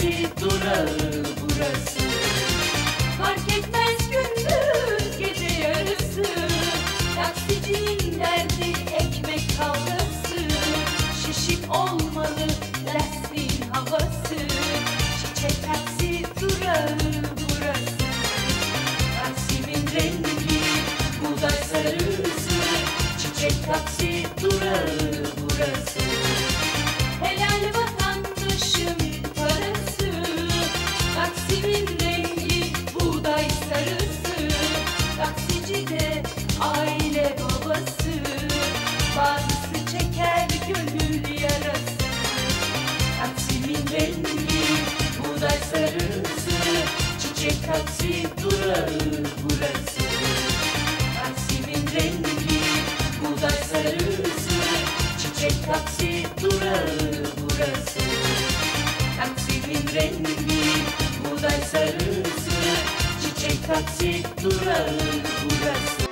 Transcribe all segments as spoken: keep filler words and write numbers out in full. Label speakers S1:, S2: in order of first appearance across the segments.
S1: taksi durağı burası. Fark etmez gündüz gece yarısı, taksicinin derdi ekmek kavgası. Şişik olmalı lastiğin havası, çiçek taksi durağı burası. Taksimin rengi buğday sarısı, çiçek taksi durağı burası. Helal vatandaşım parası, taksimin rengi buğday sarısı. Taksici de aile babası, bazısı çeker gönül yarası. Taksimin rengi buğday sarısı, çiçek taksi durağı burası. Taksimin rengi buğday sarısı, çiçek taksi durağı burası. Taksimin rengi buğday sarısı, çiçek taksi durağı burası.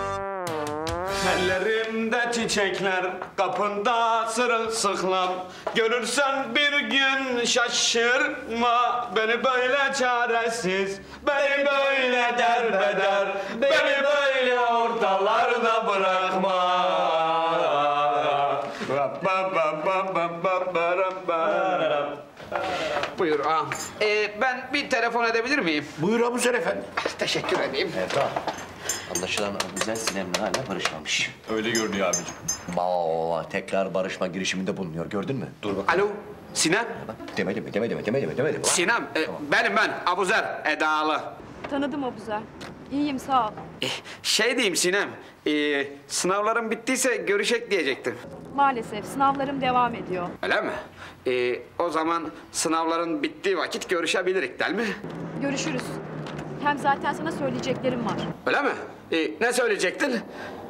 S2: Ellerimde çiçekler, kapında sırılsıklam. Görürsen bir gün şaşırma, beni böyle çaresiz, beni böyle derbeder, beni böyle ortalarda bırakma.
S3: Buyur ağam. Ee, ben bir telefon edebilir miyim?
S4: Buyur Abuzer efendi.
S3: Teşekkür edeyim.
S5: Evet ağam. Anlaşılan Abuzer Sinem'le hala barışmamış.
S2: Öyle görünüyor abicim.
S5: Baba tekrar barışma girişiminde bulunuyor, gördün mü? Dur bak.
S3: Alo, Sinem.
S5: Demedi mi, demedi mi, demedi mi, demedi mi?
S3: Sinem, e, benim ben, Abuzer, Edalı.
S6: Tanıdım Abuzer. İyiyim, sağ ol.
S3: E, şey diyeyim Sinem, e, sınavlarım bittiyse görüşek diyecektim.
S6: Maalesef sınavlarım devam ediyor.
S3: Öyle mi? E, o zaman sınavların bittiği vakit görüşebilirik değil mi?
S6: Görüşürüz. Hem zaten sana söyleyeceklerim var.
S3: Öyle mi? E, ne söyleyecektin?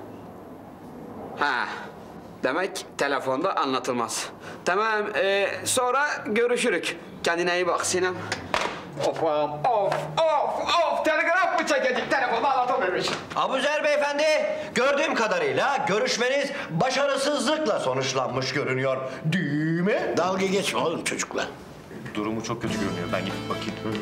S3: Ha, demek telefonda anlatılmaz. Tamam, e, sonra görüşürük. Kendine iyi bak Sinem. Of, of, of, of, telgraf mı çekecek? Telefonda anlatılmamış.
S5: Abuzer beyefendi, gördüğüm kadarıyla görüşmeniz başarısızlıkla sonuçlanmış görünüyor. Değil mi?
S4: Dalga geçme oğlum çocukla.
S2: Durumu çok kötü görünüyor, ben gidip bakayım.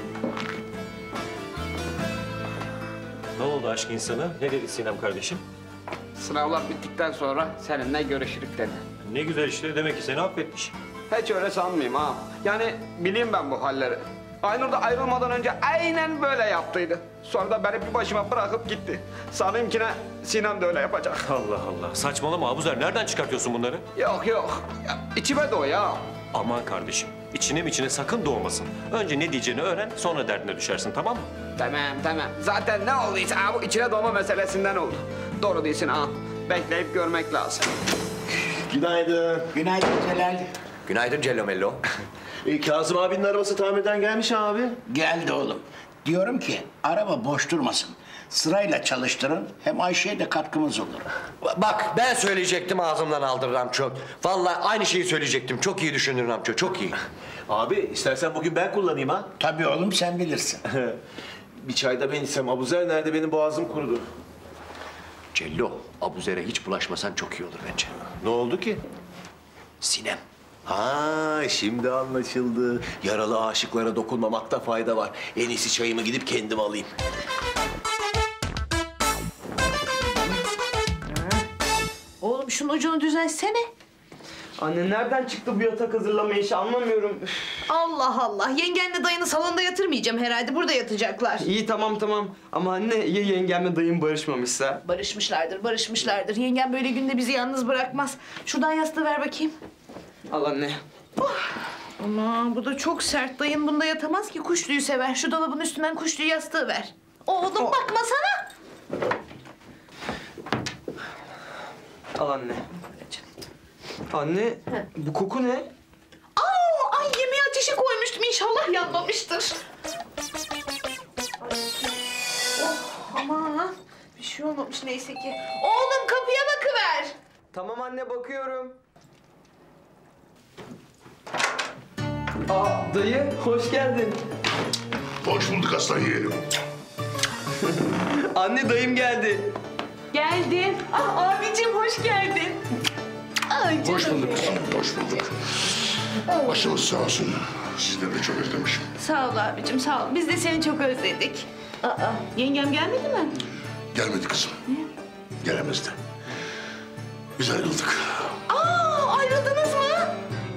S7: Ne oldu aşk insanı? Ne dedi Sinem kardeşim?
S3: Sınavlar bittikten sonra seninle görüşürük dedi.
S7: Ne güzel işte, demek ki seni affetmiş.
S3: Hiç öyle sanmayayım ha. Yani bileyim ben bu halleri. Aynur da ayrılmadan önce aynen böyle yaptıydı. Sonra da beni bir başıma bırakıp gitti. Sanayım ki ne Sinem de öyle yapacak.
S7: Allah Allah, saçmalama Abuzer, nereden çıkartıyorsun bunları?
S3: Yok yok, ya, içime doğ ya.
S7: Aman kardeşim, içine mi içine sakın doğmasın. Önce ne diyeceğini öğren, sonra derdine düşersin, tamam mı?
S3: Tamam tamam. Zaten ne olduysa ha, bu içine doğma meselesinden oldu. Doğru değilsin ha. Bekleyip görmek lazım.
S2: Günaydın.
S4: Günaydın Celal.
S5: Günaydın Cello Mello.
S2: E, Kazım abinin arabası tamirden gelmiş abi.
S4: Geldi oğlum. Diyorum ki araba boş durmasın. Sırayla çalıştırın, hem Ayşe'ye de katkımız olur.
S5: Bak ben söyleyecektim, ağzımdan aldın Ramço. Vallahi aynı şeyi söyleyecektim. Çok iyi düşündün Ramço, çok iyi.
S2: Abi istersen bugün ben kullanayım ha.
S4: Tabii oğlum, sen bilirsin.
S2: Bir çay da ben içsem. Abuzer nerede? Benim boğazım kurudu.
S5: Cello, Abuzer'e hiç bulaşmasan çok iyi olur bence.
S2: Ne oldu ki?
S5: Sinem.
S2: Ha, şimdi anlaşıldı. Yaralı aşıklara dokunmamakta fayda var. En iyisi çayımı gidip kendim alayım.
S8: Oğlum şunun ucunu düzelsene.
S9: Anne nereden çıktı bu yatak hazırlama işi anlamıyorum. Üf.
S8: Allah Allah. Yengenle dayını salonda yatırmayacağım herhalde. Burada yatacaklar.
S9: İyi tamam tamam. Ama anne ya yengemle dayım barışmamışsa?
S8: Barışmışlardır, barışmışlardır. Yengem böyle günde bizi yalnız bırakmaz. Şuradan yastığı ver bakayım.
S9: Al anne.
S8: Ama bu da çok sert. Dayın bunda yatamaz ki. Kuşluyu sever. Şu dolabın üstünden kuşluyu yastığı ver. Oğlum
S9: Oh.
S8: bakma sana.
S9: Al anne. Anne bu koku ne?
S8: Aa, ay yemeği ateşe koymuştum. İnşallah yanmamıştır. Oh, aman. Bir şey olmamış neyse ki. Oğlum kapıya bakıver.
S9: Tamam anne bakıyorum. Aa dayı hoş geldin.
S4: Hoş bulduk aslan yeğenim.
S9: Anne dayım geldi.
S8: Geldim. Ah abicim hoş geldin. Ay canım
S4: Hoş bulduk
S8: benim.
S4: kızım, hoş bulduk. Başımız sağ olsun.
S10: Sizleri de çok özlemişim.
S8: Sağ ol abicim sağ ol. Biz de seni çok özledik. Aa, yengem gelmedi mi?
S10: Gelmedi kızım. Gelemezdi. Biz ayrıldık.
S8: Aa, ayrıldınız mı?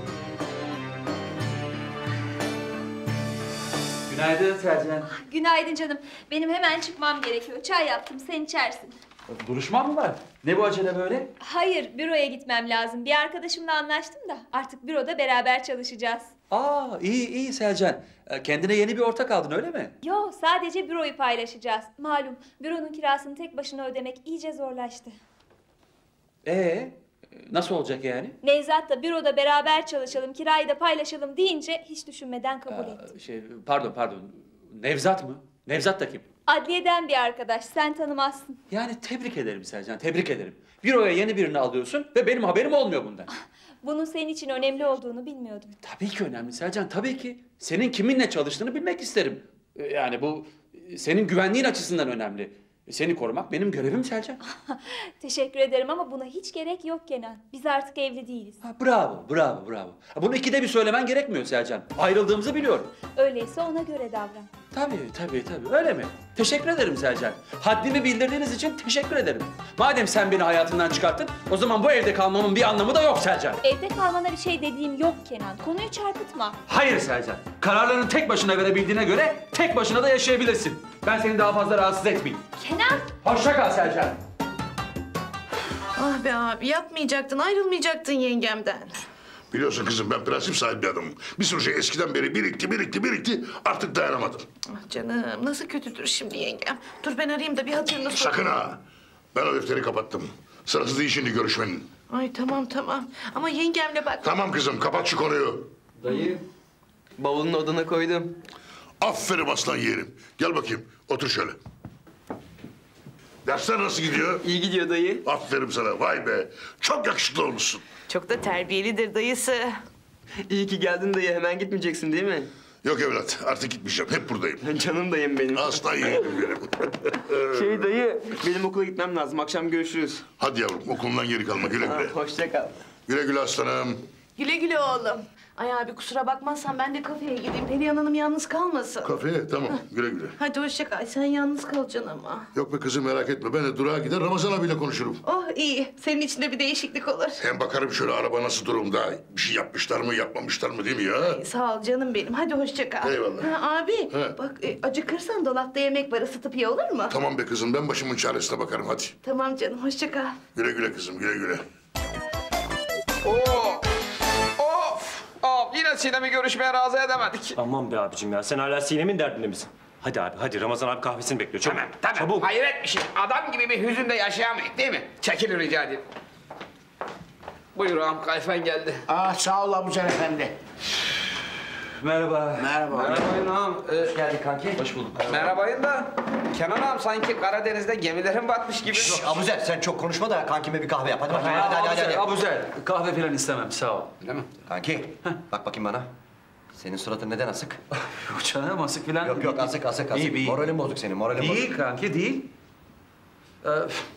S11: Günaydın Selcan.
S1: Günaydın canım. Benim hemen çıkmam gerekiyor. Çay yaptım, sen içersin.
S11: Duruşma mı var? Ne bu acele böyle?
S1: Hayır, büroya gitmem lazım. Bir arkadaşımla anlaştım da artık büroda beraber çalışacağız.
S11: Aa iyi iyi Selcan. Ee, Kendine yeni bir ortak aldın öyle mi?
S1: Yo, sadece büroyu paylaşacağız. Malum, büronun kirasını tek başına ödemek iyice zorlaştı.
S11: Ee nasıl olacak yani?
S1: Nevzat da büroda beraber çalışalım, kirayı da paylaşalım deyince hiç düşünmeden kabul etti.
S11: Aa, şey pardon pardon. Nevzat mı? Nevzat da kim?
S1: Adliyeden bir arkadaş, sen tanımazsın.
S11: Yani tebrik ederim Selcan, tebrik ederim. Büroya yeni birini alıyorsun ve benim haberim olmuyor bundan.
S1: Bunun senin için önemli olduğunu bilmiyordum.
S11: Tabii ki önemli Selcan, tabii ki. Senin kiminle çalıştığını bilmek isterim. Ee, Yani bu e, senin güvenliğin açısından önemli. Seni korumak benim görevim Selcan.
S1: Teşekkür ederim ama buna hiç gerek yok Kenan. Biz artık evli değiliz.
S11: Ha, bravo, bravo, bravo. Ha, Bunu ikide bir söylemen gerekmiyor Selcan. Ayrıldığımızı biliyorum.
S1: Öyleyse ona göre davran.
S11: Tabii, tabii, tabii. Öyle mi? Teşekkür ederim Selcan. Haddimi bildirdiğiniz için teşekkür ederim. Madem sen beni hayatından çıkarttın, o zaman bu evde kalmamın bir anlamı da yok Selcan.
S1: Evde kalmana bir şey dediğim yok Kenan. Konuyu çarpıtma.
S11: Hayır Selcan. Kararlarını tek başına verebildiğine göre tek başına da yaşayabilirsin. Ben seni daha fazla rahatsız etmeyeyim.
S1: Kenan!
S11: Hoşça kal Selcan.
S8: Ah be abi yapmayacaktın, ayrılmayacaktın yengemden.
S10: Biliyorsun kızım ben prensip sahibi bir adamım. Bir sürü şey eskiden beri birikti, birikti, birikti. Artık dayanamadım.
S8: Ah canım nasıl kötüdür şimdi yengem. Dur ben arayayım da bir hatırını sor.
S10: Sakın ha. Ben o defteri kapattım. Sırası değil şimdi görüşmenin.
S8: Ay tamam tamam ama yengemle bak.
S10: Tamam kızım kapat şu konuyu.
S9: Dayı, bavulun odana koydum.
S10: Aferin aslan yeğenim. Gel bakayım otur şöyle. Dersler nasıl gidiyor?
S9: İyi gidiyor dayı.
S10: Aferin sana vay be. Çok yakışıklı olmuşsun.
S8: Çok da terbiyelidir dayısı.
S9: İyi ki geldin dayı. Hemen gitmeyeceksin değil mi?
S10: Yok evlat artık gitmeyeceğim. Hep buradayım.
S9: Canım dayım benim.
S10: Aslan yeğenim benim.
S9: Şey dayı, benim okula gitmem lazım. Akşam görüşürüz.
S10: Hadi yavrum okulundan geri kalma güle
S9: Ha,
S10: güle.
S9: hoşça kal.
S10: Güle güle aslanım.
S8: Güle güle oğlum. Ay abi kusura bakmazsan ben de kafeye gideyim. Perihan Hanım yalnız kalmasın.
S10: Kafeye tamam güle güle.
S8: Hadi hoşça kal. Sen yalnız kalacaksın ama.
S10: Yok be kızım merak etme. Ben de durağa gider Ramazan abiyle konuşurum.
S8: Oh iyi. Senin için de bir değişiklik olur.
S10: Hem bakarım şöyle araba nasıl durumda. Bir şey yapmışlar mı yapmamışlar mı değil mi ya?
S8: Sağ ol canım benim. Hadi hoşça kal.
S10: Eyvallah.
S8: Ha, abi
S10: He.
S8: bak e, acıkırsan dolapta yemek var ısıtıp ye olur mu?
S10: Tamam be kızım ben başımın çaresine bakarım hadi.
S8: Tamam canım hoşça kal.
S10: Güle güle kızım güle güle.
S3: Oo! Of! Of! Yine Sinem'i görüşmeye razı edemedik.
S7: Aman be abicim ya, sen hala Sinem'in derdinde misin? Hadi abi, hadi Ramazan abi kahvesini bekliyor. Çabuk,
S3: Tamam, tamam.
S7: çabuk.
S3: Hayret bir şey. Adam gibi bir hüzünde yaşayamayız değil mi? Çekilin rica edeyim. Buyur ağam, kayfen geldi.
S4: Aa, sağ ol Abuzer Efendi.
S11: Merhaba.
S4: Merhaba.
S3: Merhabayın ağam. Ee,
S5: Hoş geldin kanki.
S11: Hoş bulduk.
S3: merhabayın da Kenan ağam sanki Karadeniz'de gemilerin batmış gibi.
S5: Şşş, Abuzer sen çok konuşma da kankime bir kahve yap. Hadi bakayım. Hadi hadi hadi. hadi.
S11: Abuzer, kahve falan istemem sağ ol.
S3: Değil mi?
S5: Kanki bak bakayım bana. Senin suratın neden asık?
S11: Yok canım asık falan.
S5: Yok yok asık asık asık.
S11: İyi, iyi.
S5: Moralin bozuk senin moralin bozuk.
S11: Değil kanki değil. Ee,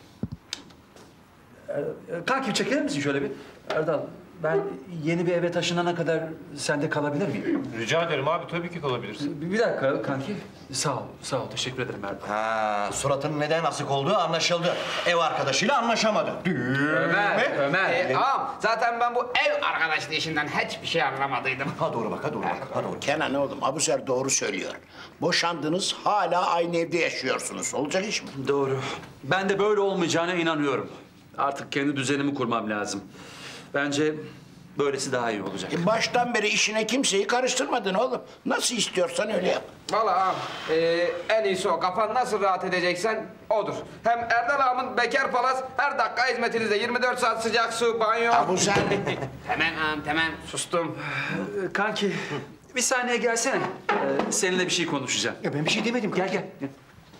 S11: e, kanki çekilir misin şöyle bir? Erdal ben yeni bir eve taşınana kadar sende kalabilir miyim?
S7: Rica ederim abi, tabii ki kalabilirsin.
S11: Bir, bir dakika kanki. Sağ ol, sağ ol. Teşekkür ederim Erdal.
S5: Ha, suratının neden asık olduğu anlaşıldı. Ev arkadaşıyla anlaşamadı.
S3: Ömer,
S11: Ömer.
S3: Ee, ağam zaten ben bu ev arkadaşlığı işinden hiçbir şey anlamadıydım.
S5: Ha doğru bak, ha doğru bak, ha doğru.
S4: Kenan oğlum Abuzer doğru söylüyor. Boşandınız hala aynı evde yaşıyorsunuz. Olacak iş mi?
S11: Doğru. Ben de böyle olmayacağına inanıyorum. Artık kendi düzenimi kurmam lazım. Bence böylesi daha iyi olacak.
S4: E, baştan beri işine kimseyi karıştırmadın oğlum. Nasıl istiyorsan öyle yap.
S3: Vallahi ağam e, en iyisi o. Kafan nasıl rahat edeceksen odur. Hem Erdal ağamın bekar palas her dakika hizmetinizde. yirmi dört saat sıcak su, banyo.
S4: Abuzer.
S3: Tamam ağam tamam sustum.
S11: Ee, kanki bir saniye gelsene. Ee, seninle bir şey konuşacağım.
S5: Ya ben bir şey demedim.
S11: Gel gel. gel.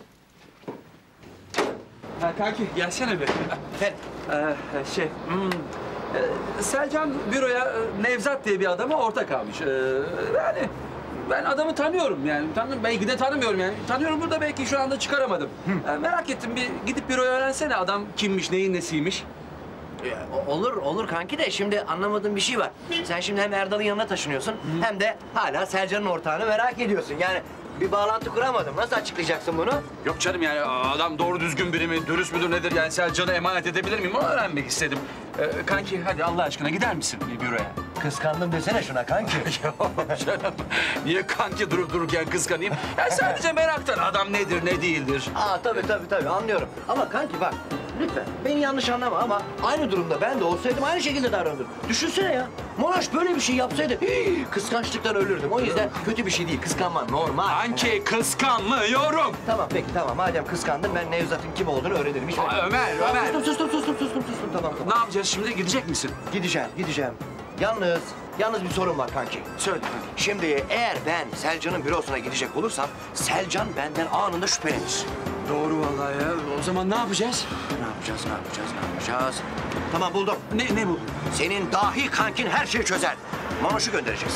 S11: Ha, kanki gelsene bir.
S5: Efendim?
S11: Ee, şey, hmm, e, Selcan büroya e, Nevzat diye bir adama ortak almış. Ee, yani ben adamı tanıyorum yani. Tanıyorum, belki de tanımıyorum yani. Tanıyorum burada belki şu anda çıkaramadım. Ee, merak ettim bir gidip büroya öğrensene adam kimmiş, neyin nesiymiş.
S5: E, olur, olur kanki de şimdi anlamadığım bir şey var. Sen şimdi hem Erdal'ın yanına taşınıyorsun hem de hala Selcan'ın ortağını merak ediyorsun. Yani bir bağlantı kuramadım. Nasıl açıklayacaksın bunu?
S11: Yok canım yani adam doğru düzgün biri mi, dürüst müdür nedir yani Selcan'ı emanet edebilir miyim? Onu öğrenmek istedim. Ee, kanki hadi Allah aşkına gider misin bir büroya?
S5: Kıskandım desene şuna kanki.
S11: Yok canım. Niye kanki durup dururken kıskanayım? Ya sadece meraktan adam nedir ne değildir.
S5: Aa tabii tabii tabii anlıyorum. Ama kanki bak lütfen beni yanlış anlama ama aynı durumda ben de olsaydım aynı şekilde davranırdım. Düşünsene ya. Monoş böyle bir şey yapsaydı hii, kıskançlıktan ölürdüm. O yüzden kötü bir şey değil. Kıskanman normal.
S11: Kanki kıskanmıyorum.
S5: Tamam peki tamam. Madem kıskandın ben Nevzat'ın kim olduğunu öğrenirim. Hiç
S11: Aa, Ömer, Ömer.
S5: Sustum sustum sustum sustum sustum. Tamam tamam.
S11: Ne yapacağız şimdi? Gidecek misin?
S5: Gideceğim gideceğim. Yalnız yalnız bir sorun var kanki.
S11: Söyle kanki.
S5: Şimdi eğer ben Selcan'ın bürosuna gidecek olursam Selcan benden anında şüphelenir.
S11: Doğru vallahi ya. O zaman ne yapacağız?
S5: Ne yapacağız, ne yapacağız, ne yapacağız? Tamam buldum.
S11: Ne, ne bu?
S5: Senin dahi kankin her şeyi çözer. Manoş'u göndereceğiz.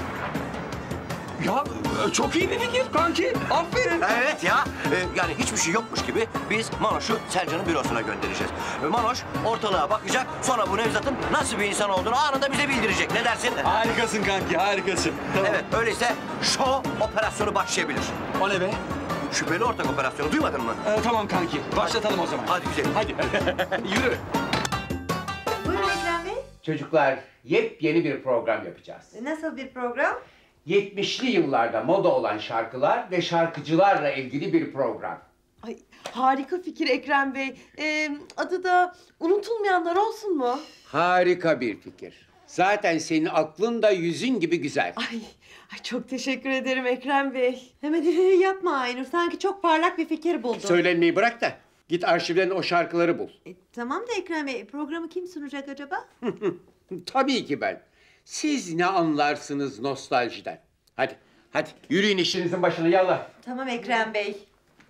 S11: Ya çok iyi bir fikir kanki. Aferin.
S5: Evet ya. Ee, yani hiçbir şey yokmuş gibi biz Manoş'u Selcan'ın bürosuna göndereceğiz. Ee, Manoş ortalığa bakacak. Sonra bu Nevzat'ın nasıl bir insan olduğunu anında bize bildirecek. Ne dersin?
S11: Harikasın kanki, harikasın. Tamam.
S5: Evet, öyleyse show operasyonu başlayabilir.
S11: O ne be?
S5: Şüpheli ortak operasyonu duymadın mı?
S11: Ee, tamam kanki. Başlatalım o zaman.
S5: Hadi güzel.
S11: Hadi. Yürü.
S12: Buyurun Ekrem Bey.
S4: Çocuklar, yepyeni bir program yapacağız.
S12: Nasıl bir program?
S4: yetmişli yıllarda moda olan şarkılar ve şarkıcılarla ilgili bir program.
S12: Ay, harika fikir Ekrem Bey. Ee, adı da unutulmayanlar olsun mu?
S4: Harika bir fikir. Zaten senin aklın da yüzün gibi güzel.
S12: Ay, ay çok teşekkür ederim Ekrem Bey. Hemen yapma Aynur. Sanki çok parlak bir fikir buldun.
S4: Söylenmeyi bırak da git arşivden o şarkıları bul.
S12: E, tamam da Ekrem Bey, programı kim sunacak acaba?
S4: Tabii ki ben. Siz ne anlarsınız nostaljiden? Hadi, hadi yürüyün işinizin başına yallah.
S12: Tamam Ekrem Bey.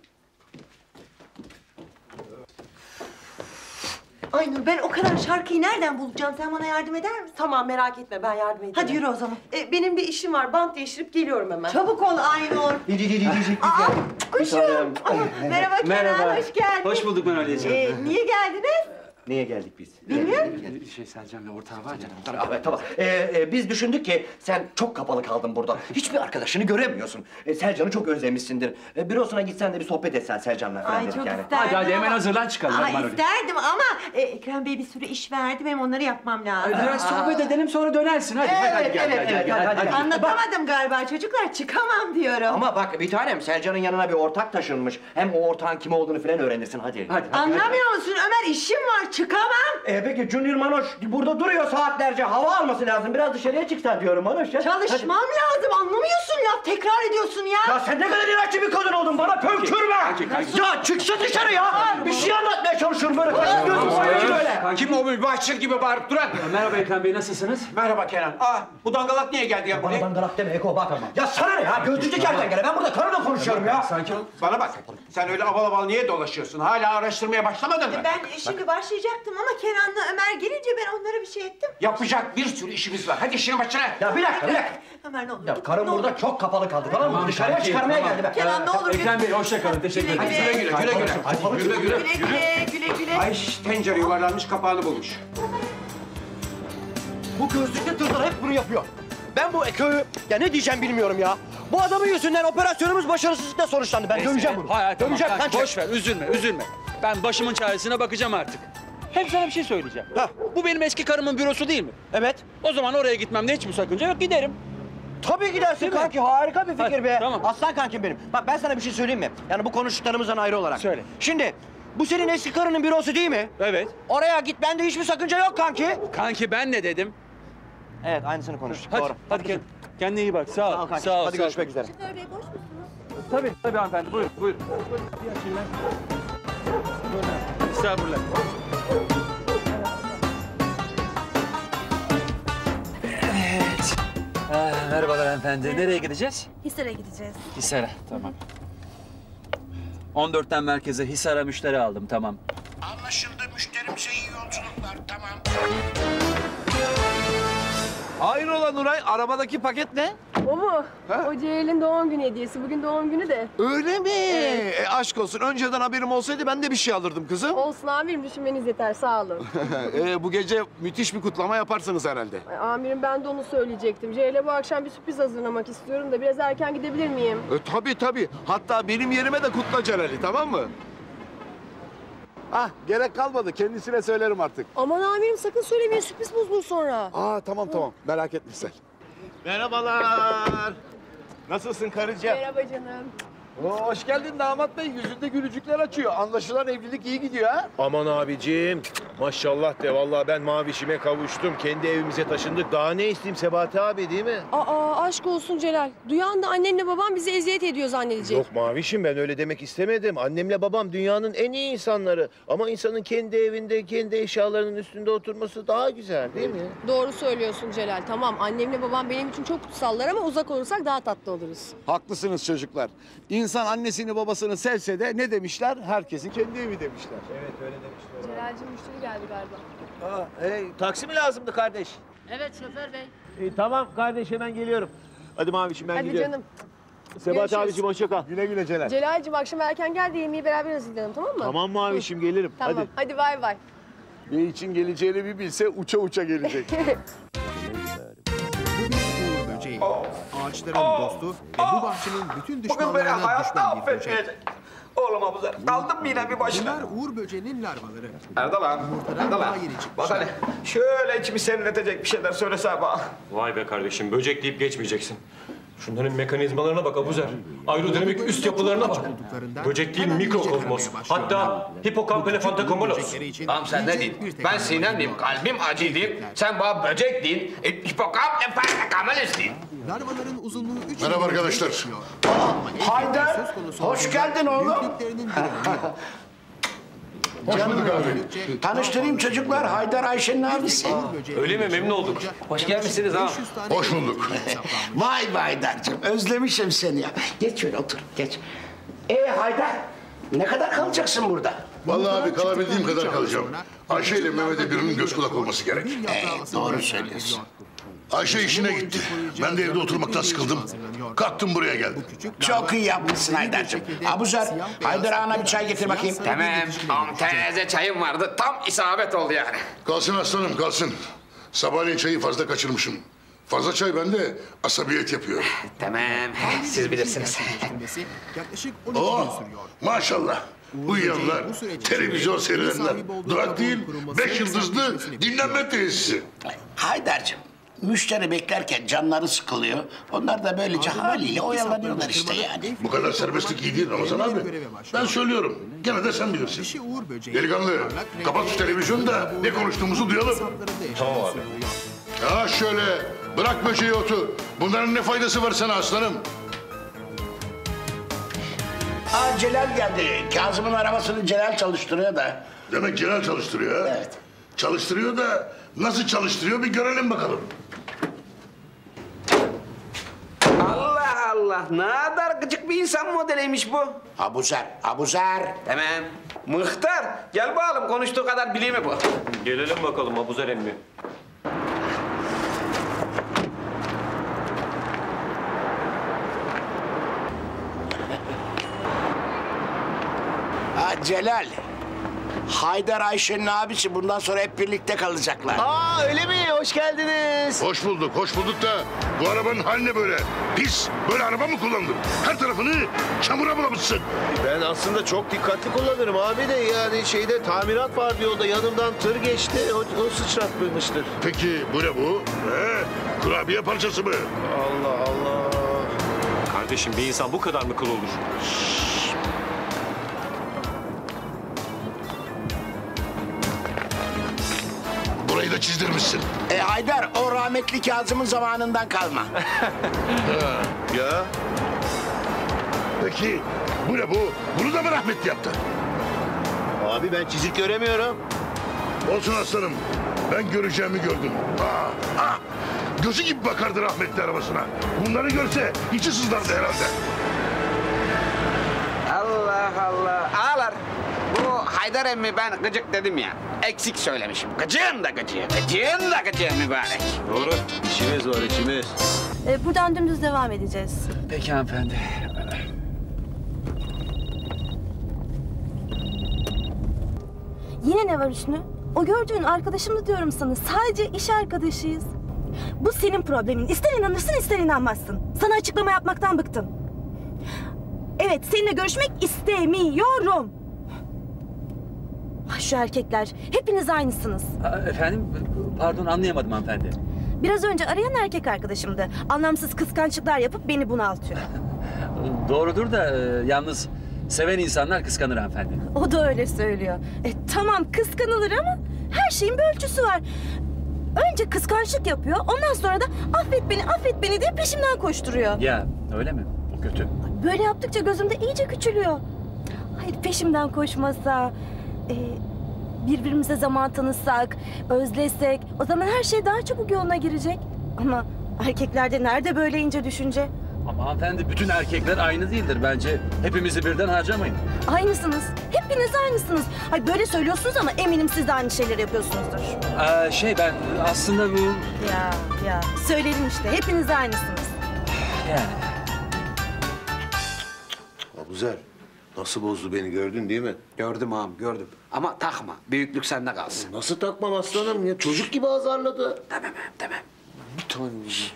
S12: Aynur, ben o kadar şarkıyı nereden bulacağım? Sen bana yardım eder misin?
S13: Tamam merak etme ben yardım edeyim.
S12: Hadi yürü o zaman.
S13: E, benim bir işim var. Bant değiştirip geliyorum hemen.
S12: Çabuk ol Aynur. Aa, kuşum. Aa, merhaba Kenan,
S11: Merhaba.
S12: hoş geldin.
S11: Hoş bulduk Menoliyeciğim.
S12: Ee, niye geldiniz?
S2: Niye geldik biz?
S12: Bilmiyorum.
S11: Şey Selcan'la ortağı var canım.
S5: Tamam, evet, tamam. Ee, e, biz düşündük ki sen çok kapalı kaldın burada. Hiçbir arkadaşını göremiyorsun. Ee, Selcan'ı çok özlemişsindir. Ee, bürosuna gitsen de bir sohbet etsen Selcan'la falan
S12: Ay
S5: dedik
S12: çok
S5: yani.
S12: isterdim
S11: Hadi hadi hemen
S12: ama-
S11: hazırlan çıkalım.
S12: Aa,
S11: Hadi Manoli.
S12: isterdim ama e, Ekrem Bey bir sürü iş verdi. Benim onları yapmam lazım.
S11: Biraz sohbet edelim sonra dönersin. Hadi hadi hadi
S12: Evet,
S11: gel
S12: evet,
S11: gel
S12: evet.
S11: gel. Hadi, hadi, hadi.
S12: Anlatamadım galiba çocuklar. Çıkamam diyorum.
S5: Ama bak bir tanem Selcan'ın yanına bir ortak taşınmış. Hem o ortağın kim olduğunu falan öğrenirsin hadi.
S11: Hadi, hadi,
S12: Anlamıyor musun Ömer? İşim var. Çıkamam.
S5: Ee, peki Junior Manoş burada duruyor saatlerce. Hava alması lazım. Biraz dışarıya çıksan diyorum Manoş ya.
S12: Çalışmam lazım. Anlamıyorsun ya. Tekrar ediyorsun ya.
S5: Ya sen ne kadar inatçı bir kadın oldun. Bana pönkürme. Ya çıksın dışarı ya. Bir şey anlatmaya çalışıyorum böyle. Kaç gözüm boyunca böyle.
S4: Kim o mübaşir gibi bağırıp duran?
S11: Merhaba Ekrem Bey nasılsınız?
S4: Merhaba Kenan. Aa, bu dangalak niye geldi ya
S5: Bana
S4: buraya?
S5: dangalak deme Eko bak. Ya sana ne ya? Gözlücü kertenkele. Ben burada karımla konuşuyorum ya.
S11: Sakin ol.
S4: Bana bak, sen öyle aval aval niye dolaşıyorsun? Hala araştırmaya başlamadın mı?
S12: Ben şimdi başlayacaktım ama Kenan'la Ömer gelince ben onlara bir şey ettim.
S4: Yapacak bir sürü işimiz var. Hadi işinin başına.
S5: Ya bir dakika, bir dakika.
S12: Ömer ne olur.
S5: Ya karım
S12: ne
S5: burada
S12: olur.
S5: çok kapalı kaldı tamam mı?
S11: Tamam,
S5: Dışarıya
S11: kanki,
S5: çıkarmaya
S11: tamam.
S5: geldi be.
S12: Kenan ne olur.
S11: Ekrem Bey hoşça kalın. Teşekkür ederim.
S12: Güle güle.
S4: Güle güle, güle güle.
S5: Hadi güle güle.
S12: Güle güle, güle güle.
S4: Ay tencere yuvarlanmış kapağını bulmuş.
S5: Bu gözlüklü tırtır hep bunu yapıyor. Ben bu Eko'yu ya ne diyeceğim bilmiyorum ya. Bu adamın yüzünden operasyonumuz başarısızlıkla sonuçlandı. Ben döveceğim bunu.
S11: Hayır tamam
S5: Döveceğim.
S11: kanki,
S5: Kaç-
S11: boş ver üzülme üzülme. Ben başımın çaresine bakacağım artık. Hem sana bir şey söyleyeceğim.
S5: Ha.
S11: Bu benim eski karımın bürosu değil mi?
S5: Evet.
S11: O zaman oraya gitmemde hiç mi sakınca yok giderim.
S5: Tabii gidersin
S11: Değil mi?
S5: kanki. Harika bir fikir
S11: Hadi,
S5: be.
S11: tamam.
S5: Aslan kankim benim. Bak ben sana bir şey söyleyeyim mi? Yani bu konuştuklarımızdan ayrı olarak.
S11: Söyle.
S5: Şimdi bu senin eski karının bürosu değil mi?
S11: Evet.
S5: Oraya git bende hiçbir sakınca yok kanki.
S11: Kanki ben ne dedim?
S5: Evet aynısını konuştuk.
S11: Hadi,
S5: Doğru.
S11: hadi kend- kendine iyi bak. Sağ ol.
S5: Sağ ol kanki.
S11: Sağ ol.
S5: Hadi
S11: sağ ol.
S5: görüşmek üzere.
S12: Şoför Bey boş musunuz?
S11: Tabii tabii hanımefendi. Buyurun buyurun. Estağfurullah. Evet. Ah, merhabalar hanımefendi. Nereye gideceğiz?
S1: Hisar'a gideceğiz.
S11: Hisar'a. Tamam. on dörtten merkeze Hisar'a müşteri aldım. Tamam.
S4: Anlaşıldı müşterimse iyi yolculuklar. Tamam.
S3: Hayrola Nuray, arabadaki paket ne?
S14: O mu? O Celal'in doğum günü hediyesi. Bugün doğum günü de.
S5: Öyle mi?
S14: Evet.
S5: E, aşk olsun. Önceden haberim olsaydı ben de bir şey alırdım kızım.
S14: Olsun amirim, düşünmeniz yeter. Sağ olun.
S5: e, bu gece müthiş bir kutlama yaparsınız herhalde.
S14: Ay, amirim ben de onu söyleyecektim. Celal'e bu akşam bir sürpriz hazırlamak istiyorum da biraz erken gidebilir miyim?
S5: E, tabii tabii. Hatta benim yerime de kutla Celal'i, tamam mı? Ah, gerek kalmadı. Kendisine söylerim artık.
S14: Aman amirim sakın söylemeyin, sürpriz bozulur sonra.
S5: Aa tamam tamam. Merak etme sen. Merhabalar. Nasılsın karıcığım?
S14: Merhaba canım.
S5: Oo, hoş geldin damat bey. Yüzünde gülücükler açıyor. Anlaşılan evlilik iyi gidiyor ha?
S2: Aman abicim. Maşallah de vallahi ben mavişime kavuştum. Kendi evimize taşındık. Daha ne isteyeyim Sebati abi değil mi?
S14: Aa aşk olsun Celal. Duyan da annenle babam bizi eziyet ediyor zannedecek.
S2: Yok mavişim ben öyle demek istemedim. Annemle babam dünyanın en iyi insanları. Ama insanın kendi evinde, kendi eşyalarının üstünde oturması daha güzel değil mi?
S14: Doğru söylüyorsun Celal. Tamam annemle babam benim için çok kutsallar ama uzak olursak daha tatlı oluruz.
S5: Haklısınız çocuklar. İnsan annesini babasını sevse de ne demişler? Herkesin kendi evi demişler.
S2: Evet öyle demişler.
S14: Celal'cim müşteri geldi galiba.
S2: Aa, hey, taksi mi lazımdı kardeş?
S14: Evet şoför bey.
S2: E, tamam kardeş hemen geliyorum. Hadi mavişim ben
S14: Hadi
S2: gidiyorum.
S14: canım.
S2: Sebati
S14: Görüşürüz.
S2: abicim hoşça kal. Güle güle Celal.
S14: Celal'cim akşam erken gel de yemeği beraber hazırlayalım tamam mı?
S2: Tamam mavişim gelirim.
S14: Tamam.
S2: Hadi.
S14: Hadi bay bay.
S5: Ne için geleceğini bir bilse uça uça gelecek.
S15: Böceği. Ağaçların dostu ve bu bahçenin bütün düşmanlarına düşman bir böcek.
S3: Oğlum Abuzer, kaldım mı yine bir başına?
S15: Bunlar Uğur böceğinin larvaları.
S3: Erdal abi, Erdal abi. Bak hani şöyle içimi serinletecek bir şeyler söylese bana.
S7: Vay be kardeşim, böcek deyip geçmeyeceksin. Şunların mekanizmalarına bak Abuzer. Aerodinamik üst yapılarına bak. Böcek değil mikrokozmos. Hatta hipokampelefanta komolos.
S3: Tamam sen ne diyorsun? Ben Sinem diyeyim, kalbim acı diyeyim. Sen bana böcek deyin, e, hipokampelefanta komolos deyin.
S15: Larvaların uzunluğu üç
S10: Merhaba arkadaşlar.
S5: Haydar, hoş geldin oğlum.
S10: Hoş bulduk abi.
S5: Tanıştırayım çocuklar, Haydar Ayşe'nin abisi.
S7: Öyle mi? Memnun olduk.
S3: Hoş gelmişsiniz ha.
S10: Hoş bulduk.
S5: Vay be Haydar'cığım, özlemişim seni ya. Geç şöyle otur, geç. Ee Haydar, ne kadar kalacaksın burada?
S10: Vallahi abi kalabildiğim kadar kalacağım. Ayşe ile Mehmet'e birinin göz kulak olması gerek.
S5: Ee, doğru söylüyorsun.
S10: Ayşe işine gitti. Ben de evde oturmaktan sıkıldım. Kalktım buraya geldim.
S5: Çok iyi yapmışsın Haydar'cığım. Abuzer, Haydar ağana bir çay getir bakayım.
S3: Tamam, am taze çayım vardı. Tam isabet oldu yani.
S10: Kalsın aslanım kalsın. Sabahleyin çayı fazla kaçırmışım. Fazla çay bende asabiyet yapıyor.
S3: Tamam, siz bilirsiniz.
S15: Yaklaşık on iki
S10: Oh,
S15: gün sürüyor.
S10: maşallah. Uyuyanlar, televizyon seyredenler, durak değil, beş yıldızlı dinlenme tesisi.
S5: Haydar'cığım, müşteri beklerken canları sıkılıyor. Onlar da böylece haliyle oyalanıyorlar işte yani.
S10: Bu kadar serbestlik iyi değil Ramazan abi. Ben söylüyorum, gene de sen bilirsin. Delikanlı, kapat şu televizyonu da ne konuştuğumuzu duyalım.
S7: Tamam abi.
S10: Ha şöyle, bırak böceği otu. Bunların ne faydası var sana aslanım?
S5: Aa Celal geldi. Kazım'ın arabasını Celal çalıştırıyor da.
S10: Demek Celal çalıştırıyor ha?
S5: Evet.
S10: Çalıştırıyor da nasıl çalıştırıyor bir görelim bakalım.
S3: Allah Allah, ne kadar gıcık bir insan modeliymiş bu.
S5: Abuzer, Abuzer.
S3: Tamam. Muhtar, gel bakalım konuştuğu kadar biliyor mu bu?
S7: Gelelim bakalım Abuzer emmi.
S5: Ha Celal. Haydar Ayşe'nin abisi bundan sonra hep birlikte kalacaklar.
S2: Aa öyle mi? Hoş geldiniz.
S10: Hoş bulduk, hoş bulduk da bu arabanın hali ne böyle? Pis, böyle araba mı kullandın? Her tarafını çamura bulamışsın.
S2: Ben aslında çok dikkatli kullanırım abi de yani şeyde tamirat vardı yolda yanımdan tır geçti o, o sıçratmıştır.
S10: Peki bu ne bu? He, kurabiye parçası mı?
S2: Allah Allah.
S7: Kardeşim bir insan bu kadar mı kıl olur?
S10: Burayı da çizdirmişsin.
S5: E Haydar o rahmetli Kazım'ın zamanından kalma.
S10: Ha, ya. Peki bu ne bu? Bunu da mı rahmetli yaptı?
S2: Abi ben çizik göremiyorum.
S10: Olsun aslanım. Ben göreceğimi gördüm. Ha, ha. Gözü gibi bakardı rahmetli arabasına. Bunları görse içi sızlardı herhalde.
S3: Allah Allah. Ağlar. Bu Haydar emmi ben gıcık dedim ya. Eksik söylemişim. Gıcığın da gıcığı. Gıcığın da gıcığı mübarek.
S7: Doğru.
S2: İşimiz var işimiz.
S16: Ee, buradan dümdüz devam edeceğiz.
S11: Peki hanımefendi.
S16: Yine ne var Hüsnü? O gördüğün arkadaşımdı diyorum sana. Sadece iş arkadaşıyız. Bu senin problemin. İster inanırsın ister inanmazsın. Sana açıklama yapmaktan bıktım. Evet, seninle görüşmek istemiyorum. Ay, şu erkekler, hepiniz aynısınız.
S11: Aa, efendim, pardon anlayamadım hanımefendi.
S16: Biraz önce arayan erkek arkadaşımdı. Anlamsız kıskançlıklar yapıp beni bunaltıyor.
S11: Doğrudur da e, yalnız seven insanlar kıskanır hanımefendi.
S16: O da öyle söylüyor. E, tamam kıskanılır ama her şeyin bir ölçüsü var. Önce kıskançlık yapıyor, ondan sonra da affet beni, affet beni diye peşimden koşturuyor.
S11: Ya öyle mi? O kötü.
S16: Böyle yaptıkça gözümde iyice küçülüyor. Hayır, peşimden koşmasa, e, birbirimize zaman tanısak, özlesek, o zaman her şey daha çabuk yoluna girecek. Ama erkeklerde nerede böyle ince düşünce?
S11: Ama hanımefendi bütün erkekler aynı değildir. Bence hepimizi birden harcamayın.
S16: Aynısınız. Hepiniz aynısınız. Ay böyle söylüyorsunuz ama eminim siz de aynı şeyleri yapıyorsunuzdur.
S11: Ee, şey ben aslında bu...
S16: Ya ya söyledim işte. Hepiniz aynısınız.
S11: Yani.
S2: Abuzer, nasıl bozdu beni gördün değil mi?
S3: Gördüm ağam gördüm. Ama takma. Büyüklük sende kalsın.
S2: Nasıl takmam aslanım ya? Çocuk gibi azarladı.
S3: Demem demem.
S2: Bir tane.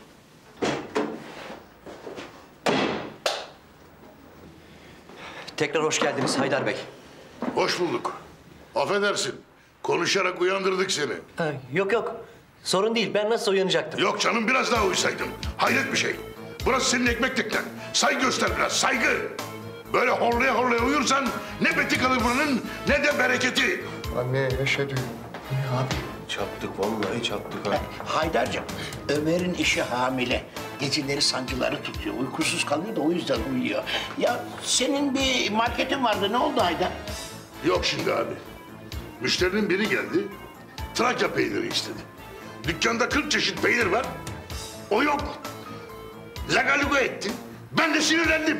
S5: Tekrar hoş geldiniz Haydar Bey.
S10: Hoş bulduk. Affedersin. Konuşarak uyandırdık seni.
S5: Ha, yok yok. Sorun değil. Ben nasıl uyanacaktım?
S10: Yok canım biraz daha uyusaydın. Hayret bir şey. Burası senin ekmek teknen. Saygı göster biraz, saygı. Böyle horlaya horlaya uyursan ne beti kalır buranın ne de bereketi.
S2: Anne yaşadı. Abi çattık vallahi çattık ha.
S17: Haydar'cığım, Ömer'in eşi hamile. Geceleri sancıları tutuyor. Uykusuz kalıyor da o yüzden uyuyor. Ya senin bir marketin vardı. Ne oldu Haydar?
S10: Yok şimdi abi. Müşterinin biri geldi. Trakya peyniri istedi. Dükkanda kırk çeşit peynir var. O yok. Lagaluga etti. Ben de sinirlendim.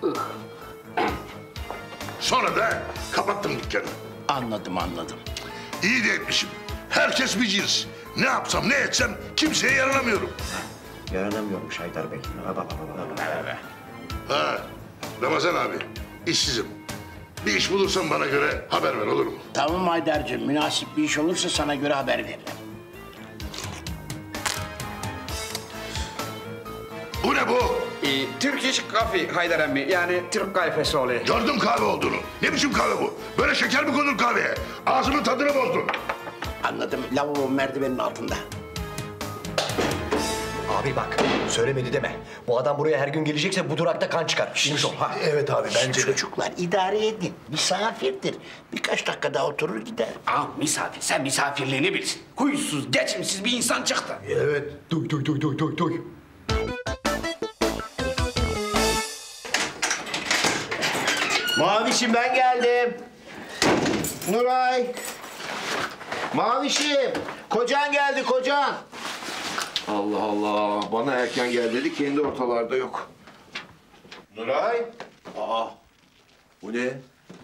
S10: Sonra da kapattım dükkanı.
S17: Anladım, anladım.
S10: İyi de etmişim. Herkes bir cins. Ne yapsam ne etsem kimseye yaranamıyorum.
S5: Yaranamıyormuş Haydar Bey.
S10: Ha, Ramazan abi, işsizim. Bir iş bulursan bana göre haber ver olur mu?
S17: Tamam Haydar'cığım, münasip bir iş olursa sana göre haber veririm.
S10: Bu ne bu?
S3: Ee, Turkish Coffee Haydar emmi. Yani Türk kahvesi oluyor.
S10: Gördüm kahve olduğunu. Ne biçim kahve bu? Böyle şeker mi konur kahveye? Ağzımın tadını bozdun.
S17: Anladım, lavabo merdivenin altında.
S5: Abi bak, söylemedi deme. Bu adam buraya her gün gelecekse bu durakta kan çıkarmış. Neymiş o? Ha?
S17: Evet abi, bence de. Çocuklar idare edin. Misafirdir. Birkaç dakika daha oturur gider.
S3: Aa misafir. Sen misafirliğini bilsin. Huysuz, geçimsiz bir insan çıktı.
S2: Evet. Duy duy duy duy duy duy. Mavişim ben geldim. Nuray. Mavişim. Kocan geldi kocan. Allah Allah. Bana erken gel dedi. Kendi ortalarda yok. Nuray. Aa. Bu ne?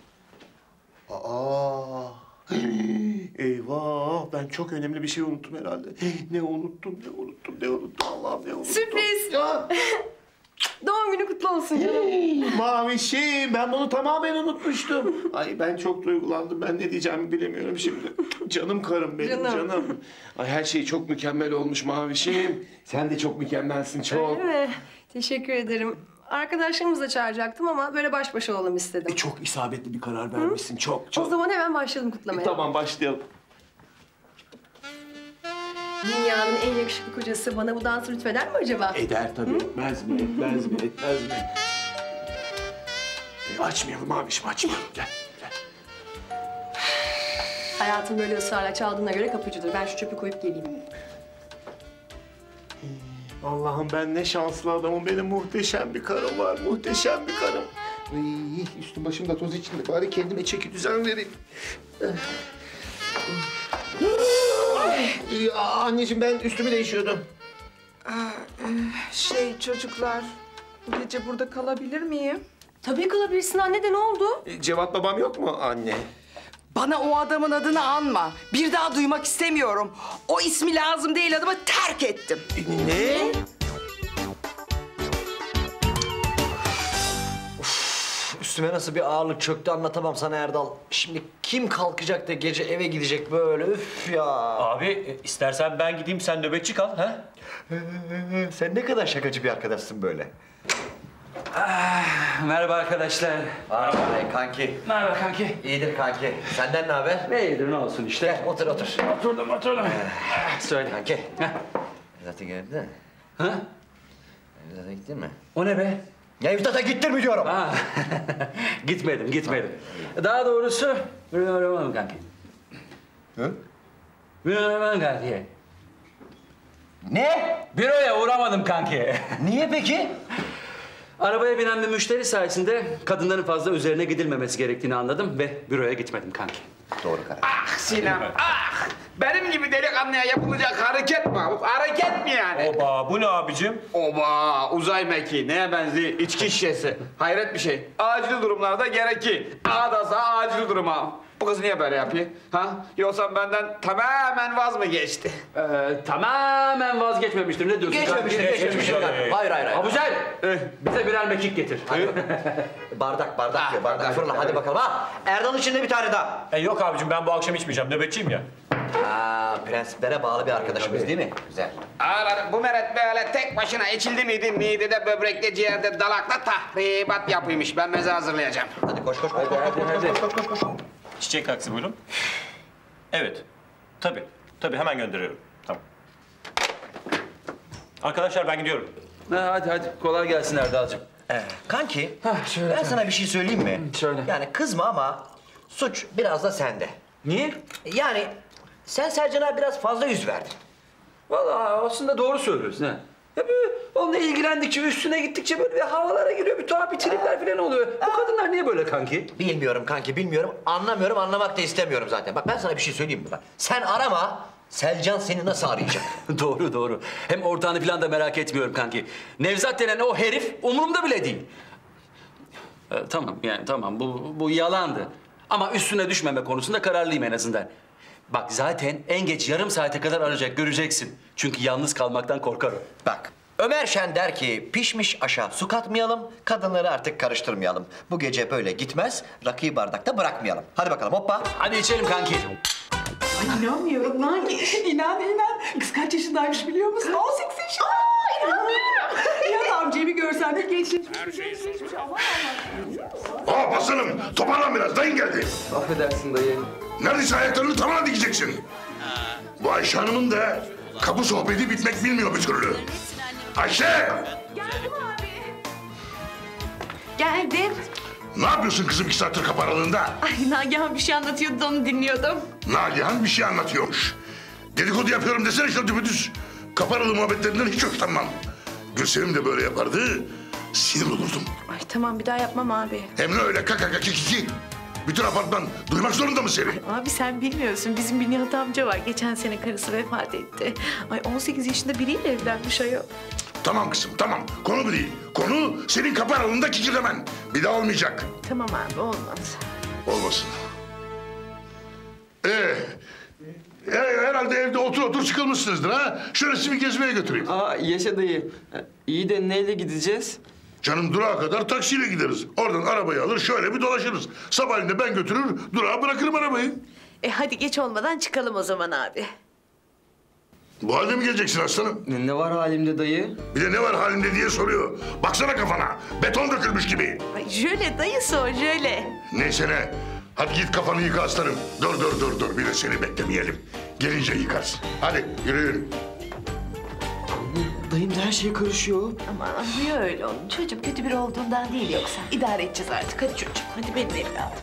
S2: Aa. Eyvah. Ben çok önemli bir şey unuttum herhalde. Ne unuttum, ne unuttum, ne unuttum. Allah'ım ne unuttum.
S14: Sürpriz.
S2: Ya.
S14: Doğum günü kutlu olsun canım.
S2: Mavişim, ben bunu tamamen unutmuştum. Ay ben çok duygulandım. Ben ne diyeceğimi bilemiyorum şimdi. Canım karım benim,
S14: Canım.
S2: canım. Ay her şey çok mükemmel olmuş Mavişim. Sen de çok mükemmelsin, çok.
S14: Öyle mi? Teşekkür ederim. Arkadaşlarımızı da çağıracaktım ama böyle baş başa olalım istedim.
S2: E, çok isabetli bir karar vermişsin, çok çok.
S14: O zaman hemen başlayalım kutlamaya.
S2: E, tamam başlayalım.
S14: Dünyanın en yakışıklı kocası bana bu dansı lütfeder mi acaba?
S2: Eder tabii. Etmez mi, etmez mi, etmez mi? E, açmayalım Mavişim, açmayalım. Gel, gel.
S14: Hayatım böyle ısrarla çaldığına göre kapıcıdır. Ben şu çöpü koyup geleyim.
S2: Allah'ım ben ne şanslı adamım. Benim muhteşem bir karım var. Muhteşem bir karım. Ay, üstüm başım da toz içinde. Bari kendime çeki düzen vereyim. Ay, anneciğim ben üstümü değişiyordum.
S8: Şey çocuklar, bu gece burada kalabilir miyim?
S14: Tabii kalabilirsin anne de ne oldu?
S2: E, Cevat babam yok mu anne?
S18: Bana o adamın adını anma. Bir daha duymak istemiyorum. O ismi lazım değil adamı terk ettim.
S2: Ne?
S5: Üstüme nasıl bir ağırlık çöktü anlatamam sana Erdal. Şimdi kim kalkacak da gece eve gidecek böyle üf ya.
S7: Abi istersen ben gideyim sen nöbetçi kal ha?
S5: Sen ne kadar şakacı bir arkadaşsın böyle.
S11: Ah, merhaba arkadaşlar.
S5: Merhaba kanki.
S11: Merhaba kanki.
S5: İyidir kanki. Senden ne haber?
S11: Ne iyidir ne olsun işte.
S5: Gel otur otur.
S11: Oturdum oturdum. Söyle.
S5: Kanki. Zaten geldi de.
S11: Ha?
S5: Zaten gittin mi?
S11: O ne be?
S5: Ya Üstad'a gittin mi diyorum?
S11: Ha. Gitmedim gitmedim. Daha doğrusu bilmiyorum kanki.
S5: Hı?
S11: Bilmiyorum kanki.
S5: Ne?
S11: Büroya uğramadım kanki.
S5: Niye peki?
S11: Arabaya binen bir müşteri sayesinde kadınların fazla üzerine gidilmemesi gerektiğini anladım ve büroya gitmedim kanki.
S5: Doğru karar.
S3: Ah Sinem, ah! Benim gibi delikanlıya yapılacak hareket mi? Hareket mi yani?
S7: Oba bu ne abicim?
S3: Oba, uzay mekiği neye benziyor? İçki şişesi. Hayret bir şey. Acil durumlarda gerekir. Ağdasa acil duruma. Bu kız niye böyle yapıyor? Ha? Yoksa benden tamamen vaz mı geçti?
S11: Ee, tamamen vazgeçmemiştir. Ne diyorsun?
S5: Geçmemiştir,
S11: kanki?
S5: geçmemiştir. Hayır, hayır, hayır.
S11: Abuzer, eh, bize birer mekik getir.
S5: Bardak, bardak diyor, bardak. Fırla, hadi bakalım ha. Erdal için de bir tane daha.
S7: E yok abicim ben bu akşam içmeyeceğim nöbetçiyim ya.
S5: Aa, prensiplere bağlı bir arkadaşımız değil mi? Güzel.
S3: Ağlarım, bu meret böyle tek başına içildi miydi? Midede, böbrekte, ciğerde, dalakta tahribat yapıymış. Ben meze hazırlayacağım.
S5: Hadi koş koş koş koş koş koş koş koş koş koş koş.
S7: Çiçek taksi buyurun. Evet. Tabii. Tabii hemen gönderiyorum. Tamam. Arkadaşlar ben gidiyorum.
S11: Ha, hadi hadi kolay gelsin Erdal'cığım.
S5: Ee, kanki,
S11: Hah, şöyle
S5: ben
S11: efendim.
S5: sana bir şey söyleyeyim mi?
S11: Söyle.
S5: Yani kızma ama suç biraz da sende.
S11: Niye?
S5: Yani sen Sercan'a biraz fazla yüz verdin.
S11: Vallahi aslında doğru söylüyorsun ha. Ya böyle onunla ilgilendikçe, üstüne gittikçe böyle bir havalara giriyor, bir tuhaf bir tripler falan oluyor. Bu kadınlar niye böyle kanki?
S5: Bilmiyorum kanki, bilmiyorum. Anlamıyorum, anlamak da istemiyorum zaten. Bak ben sana bir şey söyleyeyim mi? Bak, sen arama, Selcan seni nasıl arayacak?
S11: Doğru doğru. Hem ortağını falan da merak etmiyorum kanki. Nevzat denen o herif umurumda bile değil. Ee, tamam yani tamam bu, bu yalandı. Ama üstüne düşmeme konusunda kararlıyım en azından. Bak zaten en geç yarım saate kadar arayacak göreceksin. Çünkü yalnız kalmaktan korkarım.
S5: Bak, Ömer Şen der ki pişmiş aşağı su katmayalım, kadınları artık karıştırmayalım. Bu gece böyle gitmez, rakıyı bardakta bırakmayalım. Hadi bakalım hoppa.
S11: Hadi içelim kanki.
S8: Ay inanmıyorum Nagi. İnan inan. Kız kaç yaşındaymış biliyor musun? on sekiz yaşında. Aa inanmıyorum. Ya amcayı bir görsen bir gençleşmiş. Gençleşmiş. Aman Allah'ım.
S10: Hop aslanım, toparlan biraz, dayın geldi.
S11: Affedersin dayı.
S10: Neredeyse ayaklarını tavana dikeceksin. Bu Ayşe Hanım'ın da kapı sohbeti bitmek bilmiyor bir türlü. Ayşe!
S8: Geldim abi. Geldim.
S10: Ne yapıyorsun kızım iki saattir kapı aralığında?
S8: Ay Nagihan bir şey anlatıyordu da onu dinliyordum.
S10: Nagihan bir şey anlatıyormuş. Dedikodu yapıyorum desene işte düpedüz. Kapı aralığı muhabbetlerinden hiç hoşlanmam. Gülsenim de böyle yapardı, sinir olurdum.
S8: Ay tamam bir daha yapmam abi.
S10: Hem de öyle kaka kaka kiki. Bütün apartman duymak zorunda mı seni?
S8: Abi sen bilmiyorsun. Bizim bir Nihat amca var. Geçen sene karısı vefat etti. Ay on sekiz yaşında biriyle evlenmiş ayol.
S10: Tamam kızım tamam. Konu bu değil. Konu senin kapı aralığında kikirdemen. Bir daha olmayacak.
S8: Tamam abi olmaz.
S10: Olmasın. Ee, e, herhalde evde otur otur sıkılmışsınızdır ha. Şöyle sizi bir gezmeye götüreyim.
S9: Aa Yaşa dayı. İyi de neyle gideceğiz?
S10: Canım durağa kadar taksiyle gideriz. Oradan arabayı alır şöyle bir dolaşırız. Sabahleyin de ben götürür durağa bırakırım arabayı.
S8: E hadi geç olmadan çıkalım o zaman abi.
S10: Bu halde mi geleceksin aslanım?
S9: Ne, ne var halimde dayı?
S10: Bir de ne var halinde diye soruyor. Baksana kafana. Beton dökülmüş gibi.
S8: Ay jöle dayısı o jöle.
S10: Neyse ne. Hadi git kafanı yıka aslanım. Dur dur dur dur. Bir de seni beklemeyelim. Gelince yıkarsın. Hadi yürüyün.
S9: Dayım da her şeye karışıyor.
S8: Aman niye öyle oğlum? Çocuğum kötü biri olduğundan değil yoksa. İdare edeceğiz artık. Hadi çocuğum. Hadi benim evladım.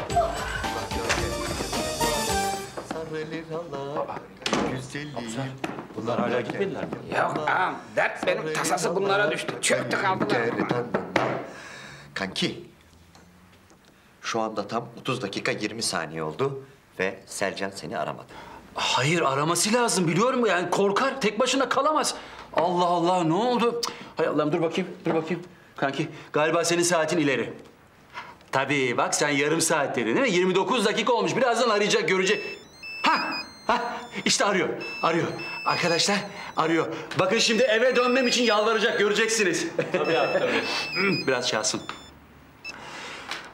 S7: Bunlar hala gitmediler mi?
S3: Yok ağam, dert benim tasası bunlara düştü. Çöktü kaldılar.
S5: Kanki, şu anda tam otuz dakika yirmi saniye oldu ve Selcan seni aramadı.
S11: Hayır araması lazım biliyorum yani korkar tek başına kalamaz. Allah Allah ne oldu? Cık, hay Allah'ım dur bakayım dur bakayım. Kanki galiba senin saatin ileri. Tabii bak sen yarım saat dedin değil mi? yirmi dokuz dakika olmuş birazdan arayacak görecek. Ha ha işte arıyor arıyor. Arkadaşlar arıyor. Bakın şimdi eve dönmem için yalvaracak göreceksiniz.
S7: Tabii abi tabii.
S11: Biraz çalsın.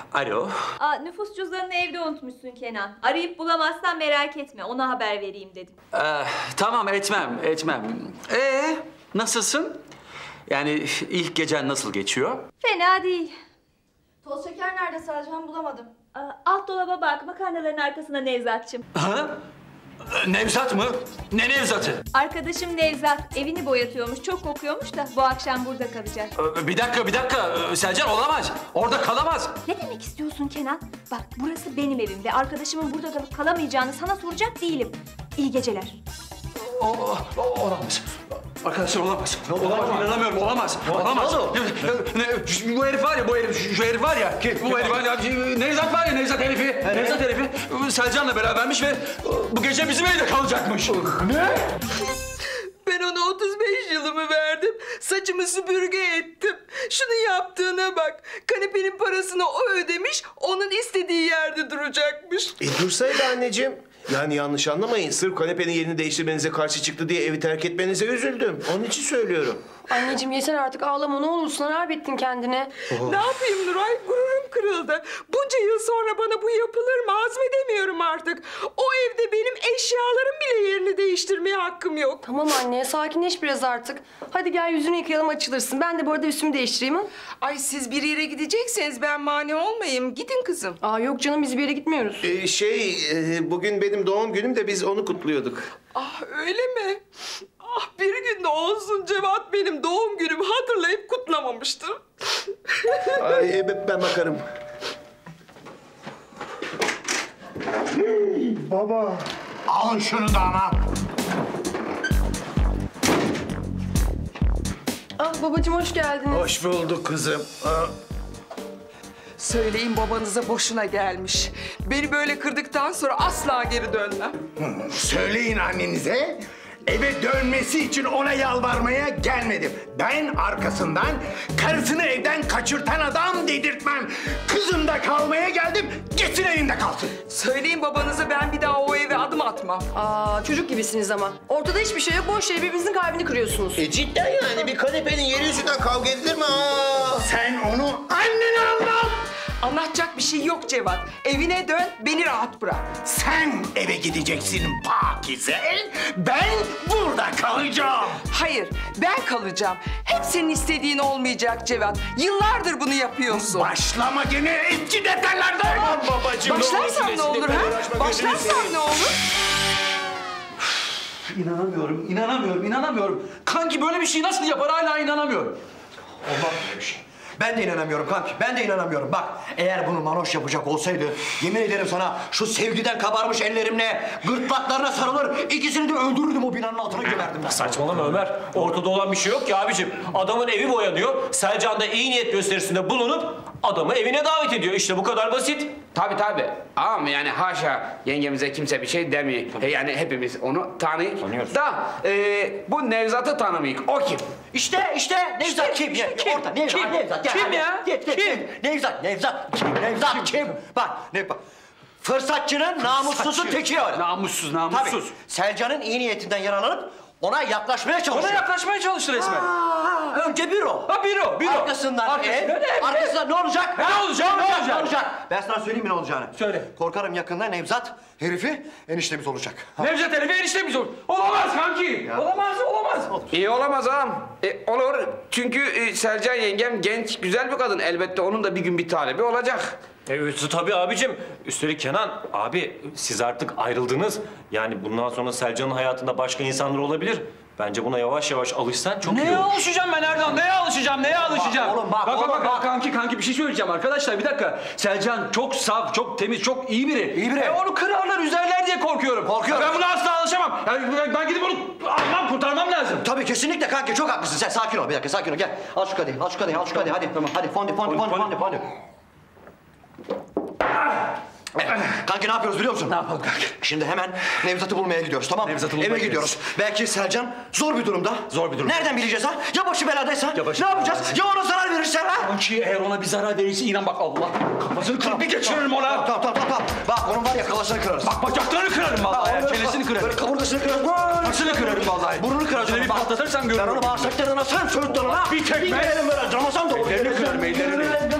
S11: Alo.
S1: Aa, nüfus cüzdanını evde unutmuşsun Kenan. Arayıp bulamazsan merak etme, ona haber vereyim dedim.
S11: Ee, tamam etmem, etmem. Ee, nasılsın? Yani ilk gecen nasıl geçiyor?
S1: Fena değil.
S6: Toz şeker nerede Selcan, bulamadım.
S1: Aa, alt dolaba bak, makarnaların arkasında Nevzatçım.
S11: Ha? Nevzat mı? Ne Nevzat'ı?
S1: Arkadaşım Nevzat evini boyatıyormuş, çok kokuyormuş da bu akşam burada kalacak.
S11: Ee, Bir dakika, bir dakika. Ee, Selcan olamaz. Orada kalamaz.
S1: Ne demek istiyorsun Kenan? Bak burası benim evim ve arkadaşımın burada kalıp kalamayacağını sana soracak değilim. İyi geceler.
S11: O, o, o- olamaz. Arkadaşlar olamaz. Olamaz, inanamıyorum. Olamaz. Olamaz. Ne, ne, bu herif var ya, bu herif, şu, şu herif var ya. Bu herif var ya, Nevzat var ya, Nevzat herifi. Nevzat herifi Selcan'la berabermiş ve bu gece bizim evde kalacakmış. Ne?
S19: Ben ona otuz beş yılımı verdim. Saçımı süpürge ettim. Şunu yaptığına bak. Kanepenin parasını o ödemiş, onun istediği yerde duracakmış.
S2: E dursaydı anneciğim. Yani yanlış anlamayın. Sırf kanepenin yerini değiştirmenize karşı çıktı diye evi terk etmenize üzüldüm. Onun için söylüyorum.
S13: Anneciğim yeter artık ağlama, ne olursun, harap ettin kendine.
S19: Ne yapayım Nuray? Gururum kırıldı. Bunca yıl sonra bana bu yapılır mı? Hazmedemiyorum artık. O evde benim eşyalarım bile yerini değiştirmeye hakkım yok.
S13: Tamam anne, sakinleş biraz artık. Hadi gel yüzünü yıkayalım, açılırsın. Ben de bu arada üstümü değiştireyim ha.
S19: Ay siz bir yere gidecekseniz ben mani olmayayım. Gidin kızım.
S13: Aa yok canım, biz bir yere gitmiyoruz.
S2: Ee, şey, e, bugün benim doğum günüm de biz onu kutluyorduk.
S19: Ah öyle mi? Ah bir gün de olsun Cevat benim doğum günümü hatırlayıp kutlamamıştır.
S2: Ay, e, ben bakarım.
S17: Baba. Alın şunu damat.
S13: Ah babacığım hoş geldiniz.
S2: Hoş bulduk kızım. Aa.
S19: Söyleyin babanıza boşuna gelmiş. Beni böyle kırdıktan sonra asla geri dönmem.
S17: Söyleyin annenize. Eve dönmesi için ona yalvarmaya gelmedim. Ben arkasından karısını evden kaçırtan adam dedirtmem. Kızım da kalmaya geldim, gitsin evinde kalsın.
S19: Söyleyin babanıza ben bir daha o eve adım atmam.
S13: Aa çocuk gibisiniz ama. Ortada hiçbir şey yok, boş yere birbirinizin kalbini kırıyorsunuz.
S2: E cidden yani bir kanepenin yeri yüzünden kavga edilir mi? Aa!
S17: Sen onu annene anlat.
S19: Anlatacak bir şey yok Cevat. Evine dön, beni rahat bırak.
S17: Sen eve gideceksin Pakize. Ben burada kalacağım.
S19: Hayır, ben kalacağım. Hep senin istediğin olmayacak Cevat. Yıllardır bunu yapıyorsun.
S17: Başlama gene eski detaylardan.
S2: Aman babacığım,
S19: Başlarsam ne olur ha? Başlarsam ne olur?
S11: İnanamıyorum, inanamıyorum, inanamıyorum. Kanki böyle bir şey nasıl yapar hala inanamıyorum.
S5: Olmaz böyle bir şey. Ben de inanamıyorum kanki, ben de inanamıyorum. Bak, eğer bunu Manoş yapacak olsaydı, yemin ederim sana şu sevgiden kabarmış ellerimle gırtlaklarına sarılır, ikisini de öldürürdüm, o binanın altına gömerdim ben.
S7: Saçmalama Ömer. Ortada olan bir şey yok ki abicim. Adamın evi boyanıyor. Selcan da iyi niyet gösterisinde bulunup adamı evine davet ediyor. İşte bu kadar basit.
S3: Tabii tabii. Ama yani haşa yengemize kimse bir şey demiyor. E, yani hepimiz onu tanıyık.
S7: Tanıyoruz.
S3: Da e, bu Nevzat'ı tanımıyık. O kim?
S5: İşte, işte Nevzat kim?
S3: İşte,
S5: kim? Orada Nevzat,
S3: kim?
S5: Nevzat. Gel,
S3: Kim
S5: hadi.
S3: ya?
S5: Git, git,
S3: Kim?
S5: git. Nevzat, Nevzat kim? Nevzat kim? Bak, ne bak. Fırsatçının namussuzu
S11: Fırsatçı.
S5: teki öyle.
S11: Namussuz, namussuz.
S5: Tabii, Selcan'ın iyi niyetinden yararlanıp ona yaklaşmaya çalışıyor.
S11: Ona yaklaşmaya çalıştı resmen.
S5: Aa, önce büro.
S11: Ha büro, büro.
S5: Arkasından
S11: Arkasından
S5: ev.
S11: ev.
S5: Arkasından ne olacak?
S11: Ne olacak, ne olacak?
S5: Ne olacak? Ben sana söyleyeyim mi ne olacağını?
S11: Söyle.
S5: Korkarım yakında Nevzat herifi eniştemiz olacak. Ha.
S11: Nevzat herifi eniştemiz olur. Olamaz kanki. Olamaz, olamaz.
S3: İyi olamaz ağam. E, olur. Çünkü e, Selcan yengem genç, güzel bir kadın. Elbette onun da bir gün bir talebi olacak.
S7: Evet tabii abicim. Üstelik Kenan abi siz artık ayrıldınız. Yani bundan sonra Selcan'ın hayatında başka insanlar olabilir. Bence buna yavaş yavaş alışsan çok iyi
S11: Neye
S7: olur.
S11: alışacağım ben Erdoğan? Neye alışacağım? Neye alışacağım?
S5: oğlum, bak,
S11: bak,
S5: oğlum,
S11: bak,
S5: bak.
S11: Kanki kanki bir şey söyleyeceğim arkadaşlar. Bir dakika. Selcan çok saf, çok temiz, çok iyi biri.
S5: İyi biri.
S11: E, onu kırarlar, üzerler diye korkuyorum.
S5: Korkuyorum.
S11: Ben buna asla alışamam. Yani ben, ben gidip onu almam, kurtarmam lazım.
S5: Tabii kesinlikle kanki, çok haklısın. Sen sakin ol, bir dakika sakin ol. Gel, al şu kadehi, al şu kadehi, al şu kadehi. Hadi, tamam. Hadi fondi, fondi, fondi, fondi, fondi. Kanki ne yapıyoruz biliyor musun?
S11: Ne yapalım kanki?
S5: Şimdi hemen Nevzat'ı bulmaya gidiyoruz, tamam mı?
S11: Nevzat'ı bulmaya
S5: Eve
S11: gidiyoruz.
S5: gidiyoruz. Belki Selcan zor bir durumda.
S11: Zor bir durumda.
S5: Nereden bileceğiz ha? Ya başı beladaysa?
S11: Ya başı
S5: ne yapacağız?
S11: beladaysa?
S5: Ya ona zarar verirsen ha?
S11: Kanki eğer ona bir zarar verirse inan bak Allah kafasını kırıp bir geçiririm ona.
S5: Tamam, tamam, tamam, tamam. Bak onun var ya kafasını kırarız.
S11: Bak bacaklarını kırarım vallahi ya, çenesini kırarım.
S5: Böyle kaburgasını kırarız.
S11: Başını kırarım vallahi.
S5: Burnunu kırarız.
S11: Şöyle bir
S5: Bak,
S11: patlatırsam
S5: ben
S11: görürüm.
S5: onu bağırsaklarına sen söğüt dalına.
S11: Bir tekme.
S5: Bir verelim böyle. Ramazan da olur.
S11: Ellerini kırarım, ellerini.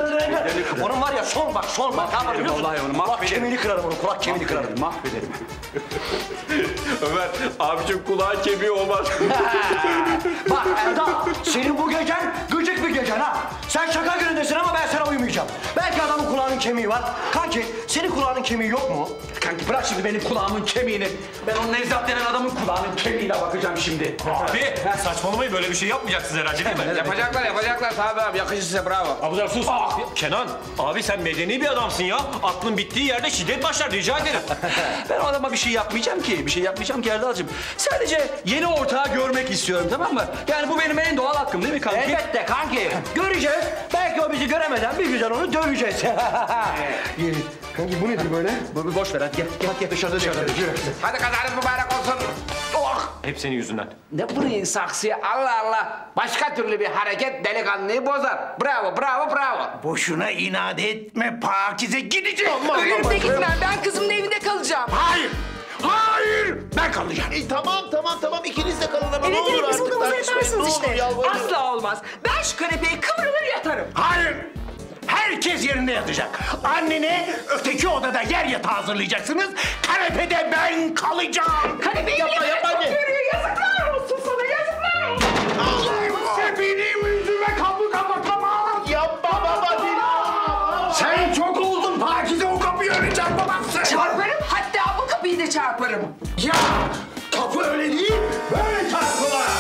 S5: Ömer. Onun var ya son bak son bak.
S11: Mahvederim vallahi onu,
S5: Kulak
S11: mahvederim.
S5: kemiğini kırarım onu, kulak kemiğini kırarım.
S11: Mahvederim.
S7: Ömer, abicim kulağın kemiği olmaz.
S5: Bak Erdal, senin bu gecen gıcık bir gecen ha. Sen şaka günündesin ama ben sana uyumayacağım. Belki adamın kulağının kemiği var. Kanki, senin kulağının kemiği yok mu?
S11: Kanki bırak şimdi benim kulağımın kemiğini. Ben o Nevzat denen adamın kulağının kemiğine bakacağım şimdi.
S7: Abi, saçmalamayın, böyle bir şey yapmayacaksınız herhalde değil mi?
S3: Yapacaklar, yapacaklar. Tabii abi, yakışır size, bravo.
S7: Abuzer sus. Ah, Kenan, abi sen medeni bir adamsın ya. Aklın bittiği yerde şiddet başlar, rica ederim.
S11: Ben o adama bir şey yapmayacağım ki. Bir şey yapmayacağım ki Erdal'cığım. Sadece yeni ortağı görmek istiyorum, tamam mı? Yani bu benim en doğal hakkım değil mi kanki?
S5: Elbette kanki. Göreceğiz. Belki o bizi göremeden bir güzel onu döveceğiz. Kanki bu nedir böyle?
S11: Bu boş ver hadi gel. Gel gel dışarıda dışarıda.
S3: Hadi kazanız mübarek olsun. Oh!
S7: Hep senin yüzünden.
S3: Ne burayın saksıya, Allah Allah. Başka türlü bir hareket delikanlıyı bozar. Bravo, bravo, bravo.
S17: Boşuna inat etme Pakize, gideceğim.
S19: Ölümde gitmem. Ben kızımın evinde kalacağım.
S17: Hayır. Hayır. Ben kalacağım.
S2: E, tamam tamam tamam ikiniz de kalın ama
S19: Evet
S2: ne olur
S19: evet biz
S2: artık
S19: odamıza
S2: tartışmayın,
S19: yatarsınız
S2: ne
S19: işte.
S2: olur, yalvarırım.
S19: Asla olmaz. Ben şu kanepeye kıvrılır yatarım.
S17: Hayır. Herkes yerinde yatacak. Annene öteki odada yer yatağı hazırlayacaksınız. Kanepede ben kalacağım.
S19: Kanepeyi
S2: Yapma,
S19: bile
S2: yapma,
S19: çok
S2: anne.
S19: görüyor. Yazıklar olsun sana, yazıklar olsun.
S17: Sen benim yüzüme kapı kapatamaz.
S2: Yapma baba Dilan.
S17: Sen çok oldun Pakize, o kapıyı öyle çarpamazsın.
S19: Çarparım, hatta bu kapıyı da çarparım.
S17: Ya kapı öyle değil, böyle çarpılır.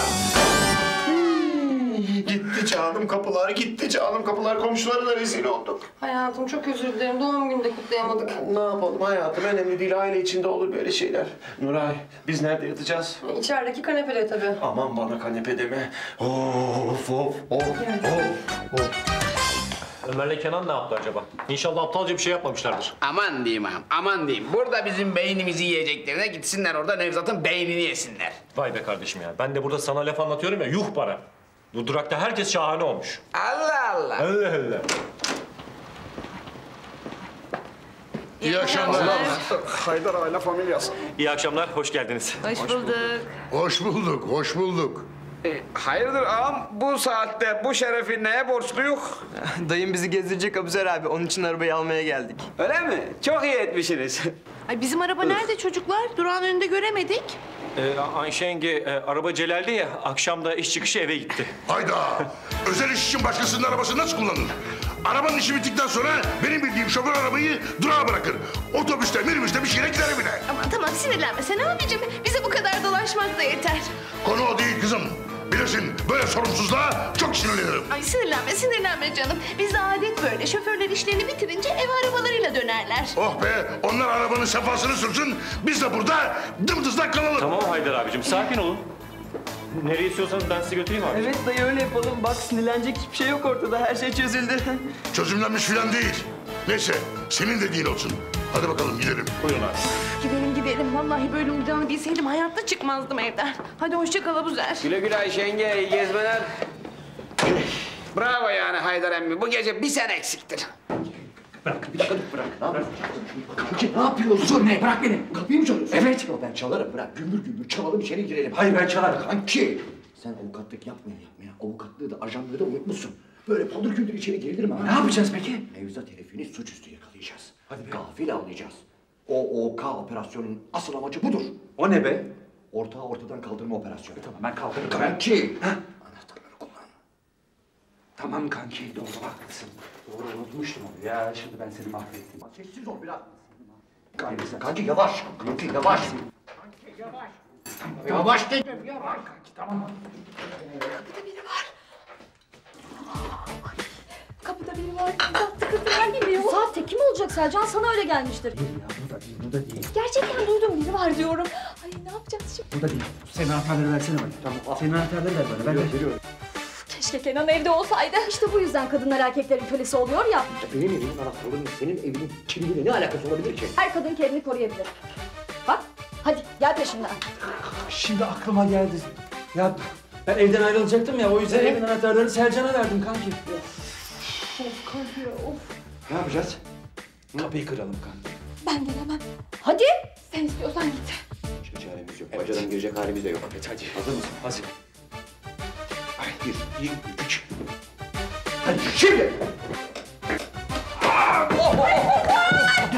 S2: Gitti canım kapılar, gitti canım kapılar. Komşulara da rezil olduk.
S13: Hayatım çok özür dilerim. Doğum günü de kutlayamadık.
S2: Ne yapalım hayatım, önemli değil. Aile içinde olur böyle şeyler. Nuray, biz nerede yatacağız?
S13: İçerideki kanepede tabii.
S2: Aman bana kanepe deme. Of of of of of.
S7: Ömer'le Kenan ne yaptı acaba? İnşallah aptalca bir şey yapmamışlardır.
S3: Aman diyeyim ağam, aman diyeyim. Burada bizim beynimizi yiyeceklerine gitsinler orada Nevzat'ın beynini yesinler.
S7: Vay be kardeşim ya. Ben de burada sana laf anlatıyorum ya, yuh para. Bu durakta herkes şahane olmuş.
S3: Allah Allah.
S7: Allah Allah.
S10: İyi akşamlar.
S11: Haydar aile familyası.
S7: İyi akşamlar, hoş geldiniz.
S13: Hoş bulduk.
S10: Hoş bulduk, hoş bulduk.
S3: E, hayırdır ağam, bu saatte bu şerefi neye borçluyuk?
S9: Dayım bizi gezdirecek Abuzer abi. Onun için arabayı almaya geldik.
S3: Öyle mi? Çok iyi etmişsiniz.
S12: Ay bizim araba nerede çocuklar? Durağın önünde göremedik.
S7: Ee, Ayşe yenge, e, araba Celal'de ya, akşam da iş çıkışı eve gitti.
S10: Hayda! Özel iş için başkasının arabası nasıl kullanılır? Arabanın işi bittikten sonra benim bildiğim şoför arabayı durağa bırakır. Otobüste, minibüste bir şeyle gider evine.
S12: Aman tamam sinirlenme sen abicim. Bize bu kadar dolaşmak da yeter.
S10: Konu o değil kızım. Bilirsin böyle sorumsuzluğa çok sinirlenirim.
S12: Ay sinirlenme sinirlenme canım. Bizde adet böyle. Şoförler işlerini bitirince ev arabalarıyla dönerler.
S10: Oh be! Onlar arabanın sefasını sürsün. Biz de burada dımdızlak kalalım.
S7: Tamam Haydar abicim, sakin olun. Nereye istiyorsanız ben sizi götüreyim abi.
S9: Evet dayı öyle yapalım. Bak sinirlenecek hiçbir şey yok ortada. Her şey çözüldü.
S10: Çözümlenmiş filan değil. Neyse senin dediğin olsun. Hadi bakalım gidelim.
S7: Buyurun abi.
S12: Gidelim gidelim. Vallahi böyle olacağını bilseydim hayatta çıkmazdım evden. Hadi hoşça kal Abuzer.
S3: Güle güle Ayşe yenge, iyi gezmeler. Bravo yani Haydar emmi, bu gece bir sen eksiktir.
S5: Kanki ne yapıyorsun? Ne? Bırak beni. Kapıyı mı çalıyorsun? Evet. Ben çalarım. Bırak gümbür gümbür çalalım içeri girelim.
S11: Hayır ben çalarım.
S5: Kanki. Sen avukatlık yapmaya yapmaya. Avukatlığı da ajanlığı da unutmuşsun. Böyle paldır küldür içeri girilir mi?
S11: Ne yapacağız peki?
S5: Nevzat herifini suçüstü yakalayacağız. Hadi be. Gafil avlayacağız. O O K operasyonun asıl amacı budur.
S11: O ne be?
S5: Ortağı ortadan kaldırma operasyonu.
S11: Tamam ben kaldırırım.
S5: Kanki.
S11: Ha?
S5: Anahtarları kullan.
S11: Tamam kanki, doğru haklısın. Doğru unutmuştum onu ya. Şimdi ben seni mahvettim.
S5: Sessiz ol biraz. Kanki, kanki yavaş. Kanki yavaş. Kanki yavaş. Yavaş dedim yavaş.
S11: Kanki tamam.
S12: Kapıda biri var. Kapıda biri var. Tıkır tıkır geliyor.
S1: Saatte kim olacak Selcan? Sana öyle gelmiştir.
S11: Burada değil, burada değil.
S1: Gerçekten duydum, biri var diyorum. Ay ne yapacağız şimdi?
S11: Burada değil. Senin anahtarları versene bana. Tamam. Senin anahtarları ver bana. Ben veriyorum.
S1: Keşke Kenan evde olsaydı. İşte bu yüzden kadınlar erkeklerin kölesi oluyor ya.
S5: Benim evimin anahtarının senin evinin kimliğiyle ne alakası olabilir ki?
S1: Her kadın kendini koruyabilir. Bak, hadi gel peşimden.
S11: Şimdi aklıma geldi. Ya ben evden ayrılacaktım ya. O yüzden evin anahtarlarını Selcan'a verdim kanki.
S1: Of kanka, of.
S11: Ne yapacağız? Kapıyı kıralım kanki.
S1: Ben gelemem. Hadi, sen istiyorsan git.
S5: Başka çaremiz yok. Evet. Bacadan girecek halimiz de yok.
S11: Evet hadi.
S5: Hazır mısın?
S11: Hazır.
S5: Ay, bir, iki, üç. Hadi şimdi.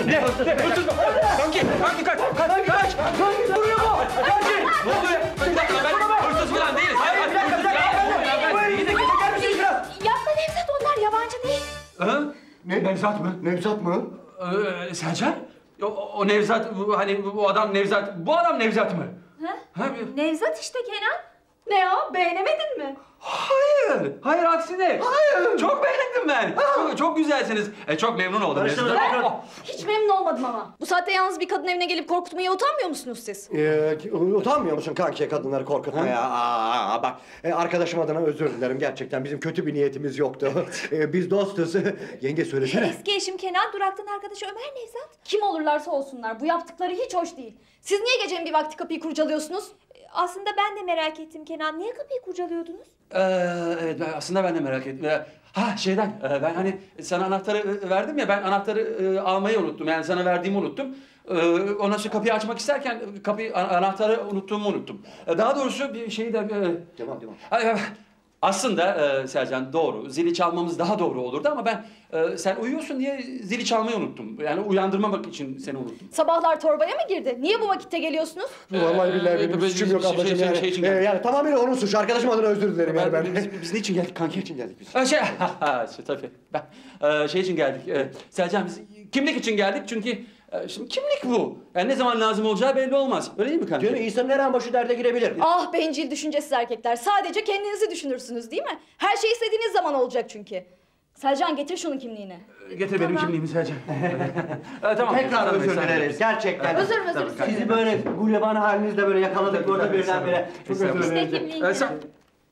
S11: Ne? Ne? Hırsız mı? Kanki, kanki kaç! Kaç! Kaç! Kanki vuruyor mu? Kanki! Ne oluyor? Bir dakika ben hırsız falan değiliz. Hayır, hayır, hırsız değil. Bir dakika çeker misiniz biraz?
S16: Yapma Nevzat, onlar yabancı değil.
S11: Ha? Ne? Nevzat mı?
S17: Nevzat mı?
S11: Ee, Selcan? O, o Nevzat, bu, hani bu adam Nevzat, bu adam Nevzat mı?
S16: Ha?
S11: Ha?
S16: Nevzat işte Kenan. Ne o? Beğenemedin mi?
S11: Hayır, hayır aksine. Hayır. Çok beğendim ben. Çok, çok güzelsiniz. E, çok memnun oldum.
S6: Ben hiç memnun olmadım ama. Bu saatte yalnız bir kadın evine gelip korkutmaya utanmıyor musunuz siz?
S5: Ee, utanmıyor musun kanki kadınları korkutmaya? Aa, bak e, arkadaşım adına özür dilerim gerçekten bizim kötü bir niyetimiz yoktu. e, biz dostuz. Yenge söylesene.
S16: Eski eşim Kenan, duraktan arkadaşı Ömer Nevzat.
S6: Kim olurlarsa olsunlar bu yaptıkları hiç hoş değil. Siz niye gecenin bir vakti kapıyı kurcalıyorsunuz?
S16: Aslında ben de merak ettim Kenan. Niye kapıyı kurcalıyordunuz?
S11: Ee, evet, ben- aslında ben de merak ettim. Ee, Ha şeyden, e, ben hani sana anahtarı e, verdim ya, ben anahtarı e, almayı unuttum. Yani sana verdiğimi unuttum. Ee, ondan sonra kapıyı açmak isterken kapıyı, an- anahtarı unuttuğumu unuttum. Ee, Daha doğrusu bir şeyi de... E,
S5: Devam devam.
S11: Ay, Aslında e, Sercan doğru, zili çalmamız daha doğru olurdu ama ben e, sen uyuyorsun diye zili çalmayı unuttum. Yani uyandırmamak için seni unuttum.
S6: Sabahlar torbaya mı girdi? Niye bu vakitte geliyorsunuz?
S5: Vallahi billahi
S11: Ee,
S5: benim
S11: biz-
S5: suçum yok
S11: şey-
S5: ablacığım
S11: şey-
S5: yani.
S11: şey için
S5: Ee,
S11: geldik.
S5: yani tamamıyla onun suçu. Arkadaşım adına özür dilerim yani ben.
S11: Biz, biz niçin geldik kanki? için geldik biz? Şey, şey, tabii. Ben, e, şey için geldik. E, Selcan biz kimlik için geldik çünkü e, şimdi kimlik bu. Yani ne zaman lazım olacağı belli olmaz. Öyle değil mi kanki?
S5: Diyor insanın her an başı derde girebilir.
S6: Ah bencil düşüncesiz erkekler. Sadece kendinizi düşünürsünüz değil mi? Her şey istediğiniz zaman olacak çünkü. Selcan getir şunun kimliğini.
S11: Getir benim kimliğimi Selcan. e, tamam.
S5: Tekrar
S11: Tamam,
S5: özür
S11: sen-
S5: dileriz gerçekten.
S6: Özür mü, özür
S5: Tabii,
S6: mü?
S5: kanki. Sizi böyle gulyabani halinizde böyle yakaladık orada birdenbire. Çok özür
S11: Estağfurullah.
S5: dileriz.
S6: İşte kimliğini.
S11: E, sen-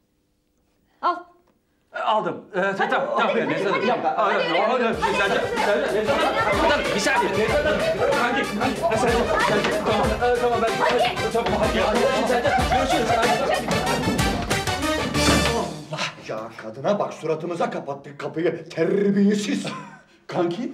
S6: Al.
S11: E, Aldım. E, tamam, tamam.
S6: hadi,
S11: Neyse,
S6: hadi,
S11: tamam.
S6: hadi,
S11: Hadi,
S6: hadi,
S11: hadi,
S6: hadi,
S11: hadi, Selcan, Selcan, Selcan. Tamam, bir saniye. Kanki, kanki. Ha, Selcan, Selcan. Tamam, e, tamam ben. Tamam, hadi. Hadi, Selcan, görüşürüz.
S5: Ya kadına bak suratımıza kapattık kapıyı. Terbiyesiz.
S11: Kanki.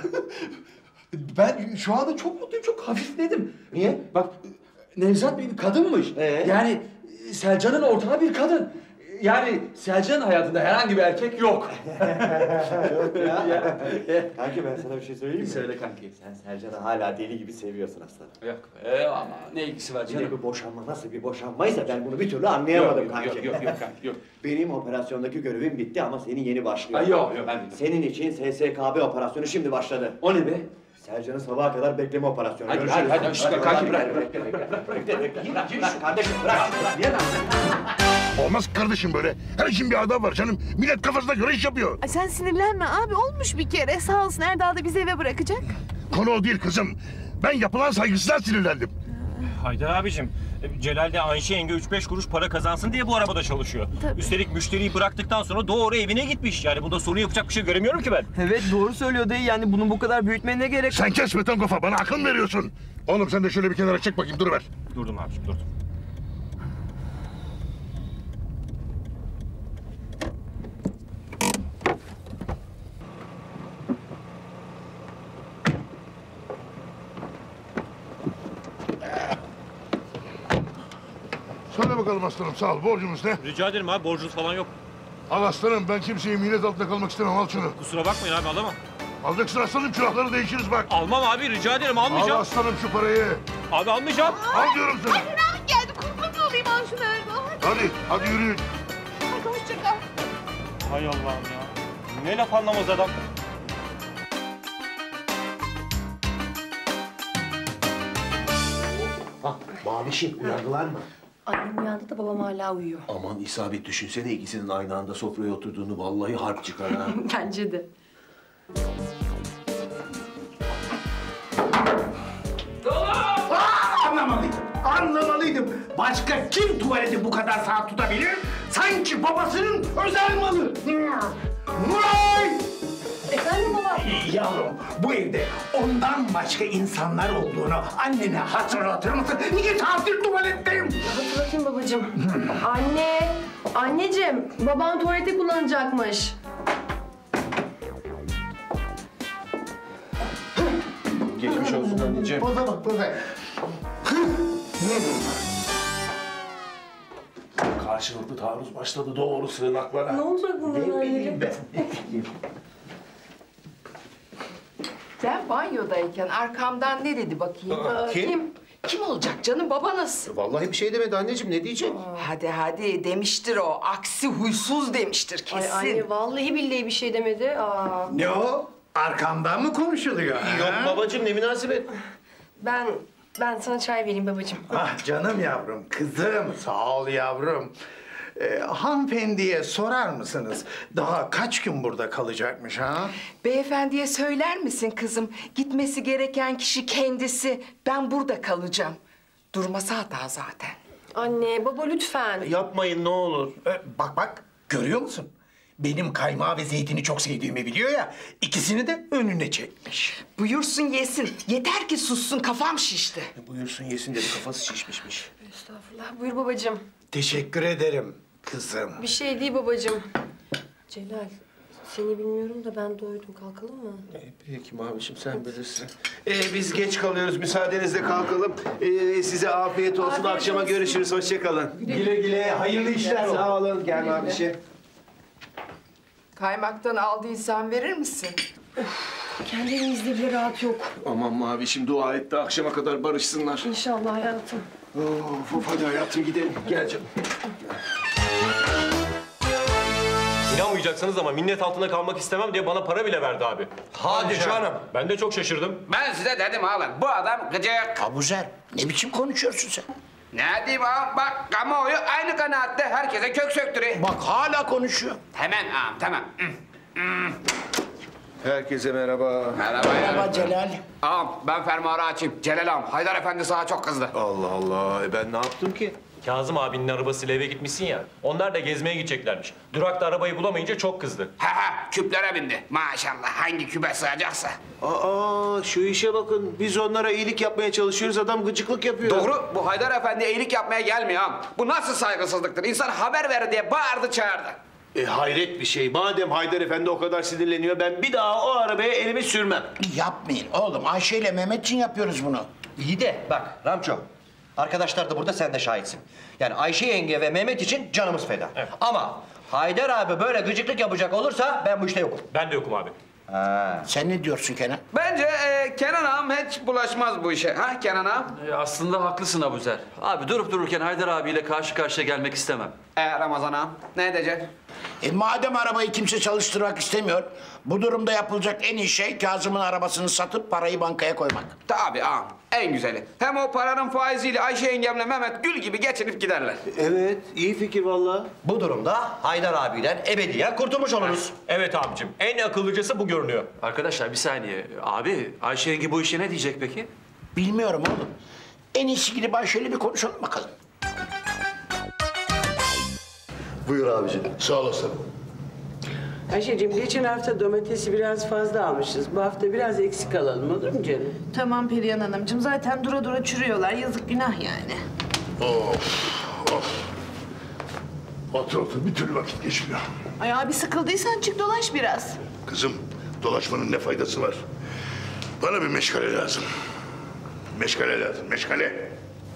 S11: Ben şu anda çok mutluyum, çok hafifledim. Niye? Bak, Nevzat bir kadınmış.
S5: Ee?
S11: Yani Selcan'ın ortağı bir kadın. Yani Selcan'ın hayatında herhangi bir erkek yok.
S5: Yok ya. Kanki ben sana bir şey söyleyeyim mi?
S11: Söyle kanki.
S5: Sen Sercan'ı hala deli gibi seviyorsun aslanım.
S11: Yok. Ee, ama ne ilgisi var
S5: Bir de
S11: canım?
S5: bu boşanma nasıl bir boşanmaysa ben bunu bir türlü anlayamadım
S11: Yok,
S5: kanki.
S11: yok, yok, yok kanki, yok.
S5: Benim operasyondaki görevim bitti ama senin yeni başlıyor.
S11: Ay, yok, yok, ben bildim.
S5: Senin için S S K B operasyonu şimdi başladı.
S11: O ne be?
S5: Sercan'ı sabaha kadar bekleme operasyonu.
S11: Hadi,
S5: Görüşürüz.
S11: hadi, hadi, şşt, kanki bırak,
S5: Bekle, bekle, bekle, bekle. Bırak, bırak kardeşim, bırak. Niye lan?
S10: Olmaz kardeşim böyle. Her işin bir adabı var canım. Millet kafasına göre iş yapıyor.
S8: Ay sen sinirlenme abi, olmuş bir kere. Sağ olsun Erdal da bizi eve bırakacak.
S10: Konu o değil kızım. Ben yapılan saygısızlığa sinirlendim.
S7: Haydar abicim, Celal de Ayşe yenge üç beş kuruş para kazansın diye bu arabada çalışıyor.
S8: Tabii.
S7: Üstelik müşteriyi bıraktıktan sonra doğru evine gitmiş. Yani bunda sorun yapacak bir şey göremiyorum ki ben.
S9: Evet doğru söylüyor dayı, yani bunu bu kadar büyütmeye ne gerek?
S10: Sen kes beton kafa, bana akıl mı veriyorsun? Oğlum sen de şöyle bir kenara çek bakayım, dur ver.
S7: Durdum abicim, durdum.
S10: Söyle bakalım aslanım, sağ ol. Borcumuz ne?
S7: Rica ederim abi, borcunuz falan yok.
S10: Al aslanım, ben kimseyi minnet altında kalmak istemem, al şunu.
S7: Kusura bakmayın abi, alamam.
S10: Alacaksın aslanım, külahları değişiriz bak.
S7: Almam abi, rica ederim,
S10: Al
S7: almayacağım.
S10: aslanım şu parayı.
S7: Abi almayacağım.
S10: Al diyorum sana.
S8: Ay Ferah'ın geldi, kurban olayım al şunu Erdal. Hadi,
S10: Hadi, hadi yürüyün.
S8: hadi hoşça kal.
S7: Hay Allah'ım ya. Ne laf anlamaz adam.
S2: Hah, Mavişim uyandılar mı?
S13: Annem uyandı da babam hala uyuyor.
S2: Aman isabet düşünsene ikisinin aynı anda sofraya oturduğunu vallahi harp çıkar ha.
S13: Bence de.
S17: Aa, anlamalıydım. Anlamalıydım. Başka kim tuvaleti bu kadar saat tutabilir? Sanki babasının özel malı. Nuray!
S13: Efendim baba?
S17: Yavrum, bu evde ondan başka insanlar olduğunu annene hatırlatır mısın? İki saattir tuvaletteyim.
S13: Hatırlatayım babacığım. Anne, anneciğim, babam tuvalete kullanacakmış.
S2: Geçmiş olsun anneciğim.
S17: Boza bak, boza.
S2: Karşılıklı taarruz başladı doğru sığınaklara.
S13: Ne olacak bundan anneciğim?
S2: ben.
S13: Gel.
S18: Ben banyodayken arkamdan ne dedi bakayım?
S2: Aa, kim?
S18: Kim olacak canım, babanız?
S2: Vallahi bir şey demedi anneciğim, ne diyecek?
S18: Hadi hadi demiştir o. Aksi huysuz demiştir kesin.
S13: Ay anne vallahi billahi bir şey demedi. Aa.
S17: Ne o? Arkamdan mı konuşuluyor?
S2: Yok babacığım, ne münasebet.
S13: Ben ben sana çay vereyim babacığım.
S17: Ah canım yavrum, kızım. Sağ ol yavrum. Ee, hanımefendiye sorar mısınız? Daha kaç gün burada kalacakmış ha?
S18: Beyefendiye söyler misin kızım? Gitmesi gereken kişi kendisi. Ben burada kalacağım. Durması hata zaten.
S13: Anne baba lütfen.
S2: Yapmayın ne olur.
S17: Ee, bak bak, görüyor musun? Benim kaymağı ve zeytini çok sevdiğimi biliyor ya, ikisini de önüne çekmiş.
S18: Buyursun yesin. Yeter ki sussun, kafam şişti.
S2: Buyursun yesin dedi, kafası şişmişmiş.
S13: Estağfurullah. Buyur babacığım.
S17: Teşekkür ederim kızım.
S13: Bir şey değil babacığım. Celal seni bilmiyorum da ben doydum. Kalkalım mı?
S2: Peki mavişim, sen bilirsin. Ee, biz geç kalıyoruz, müsaadenizle kalkalım. Ee, size afiyet olsun,
S13: Afiyet
S2: akşama
S13: olsun.
S2: görüşürüz, hoşça kalın.
S17: Güle güle, hayırlı işler.
S2: Sağ olun, gel mavişim.
S18: Kaymaktan aldıysan verir misin?
S13: Kendi elimizde bile rahat yok.
S2: Aman mavişim, dua et de akşama kadar barışsınlar.
S13: İnşallah hayatım.
S2: Of, of, hadi hayatım gidelim, gel canım.
S7: İnanmayacaksınız ama minnet altında kalmak istemem diye bana para bile verdi abi.
S5: Hadi canım.
S7: Ben de çok şaşırdım.
S3: Ben size dedim oğlum, bu adam gıcık.
S17: Abuzer, ne biçim konuşuyorsun sen?
S3: Ne diyeyim ağam, bak kamuoyu aynı kanaatte, herkese kök söktürüyor.
S17: Bak hala konuşuyor.
S3: Tamam ağam, tamam.
S2: Herkese merhaba.
S3: Merhaba.
S17: Merhaba Celal.
S3: Ağam, ben fermuarı açayım. Celal ağam, Haydar Efendi sana çok kızdı.
S2: Allah Allah, e ben ne yaptım ki?
S7: Kazım abinin arabasıyla eve gitmişsin ya. Onlar da gezmeye gideceklermiş. Durakta arabayı bulamayınca çok kızdı.
S3: Ha ha, küplere bindi. Maşallah, hangi küpe sığacaksa.
S2: Aa, şu işe bakın. Biz onlara iyilik yapmaya çalışıyoruz, adam gıcıklık yapıyor.
S3: Doğru, bu Haydar Efendi iyilik yapmaya gelmiyor ağam. Bu nasıl saygısızlıktır? İnsan haber verir diye bağırdı çağırdı.
S2: E, hayret bir şey. Madem Haydar Efendi o kadar sinirleniyor, ben bir daha o arabaya elimi sürmem.
S17: Yapmayın oğlum, Ayşe ile Mehmet için yapıyoruz bunu.
S5: İyi de bak Ramço, arkadaşlar da burada, sen de şahitsin. Yani Ayşe yenge ve Mehmet için canımız feda.
S7: Evet.
S5: Ama Haydar abi böyle gıcıklık yapacak olursa ben bu işte yokum.
S7: Ben de yokum abi.
S17: Ha. Sen ne diyorsun Kenan?
S3: Bence e, Kenan ağam hiç bulaşmaz bu işe. Ha Kenan ağam?
S11: E, aslında haklısın Abuzer. Abi durup dururken Haydar abiyle karşı karşıya gelmek istemem.
S3: E Ramazan ağam, ne edeceksin?
S17: E madem arabayı kimse çalıştırmak istemiyor, bu durumda yapılacak en iyi şey Kazım'ın arabasını satıp parayı bankaya koymak.
S3: Tabii ağam, en güzeli. Hem o paranın faiziyle Ayşe yengemle Mehmet gül gibi geçinip giderler.
S2: Evet, iyi fikir vallahi.
S5: Bu durumda Haydar abiden ebediyen kurtulmuş oluruz.
S7: Evet abicim, en akıllıcası bu görünüyor.
S11: Arkadaşlar bir saniye. Abi Ayşe yenge bu işe ne diyecek peki?
S17: Bilmiyorum oğlum. En iyisi gidip Ayşe'yle bir konuşalım bakalım.
S10: Buyur abicim. Sağ olasın.
S20: Ayşe'cim geçen hafta domatesi biraz fazla almışız. Bu hafta biraz eksik alalım, olur mu canım?
S12: Tamam Perihan Hanımcığım. Zaten dura dura çürüyorlar. Yazık günah yani.
S10: Of, of. Otur otur, bir türlü vakit geçmiyor.
S12: Ay abi sıkıldıysan çık dolaş biraz.
S10: Kızım, dolaşmanın ne faydası var? Bana bir meşgale lazım. Meşgale lazım, meşgale.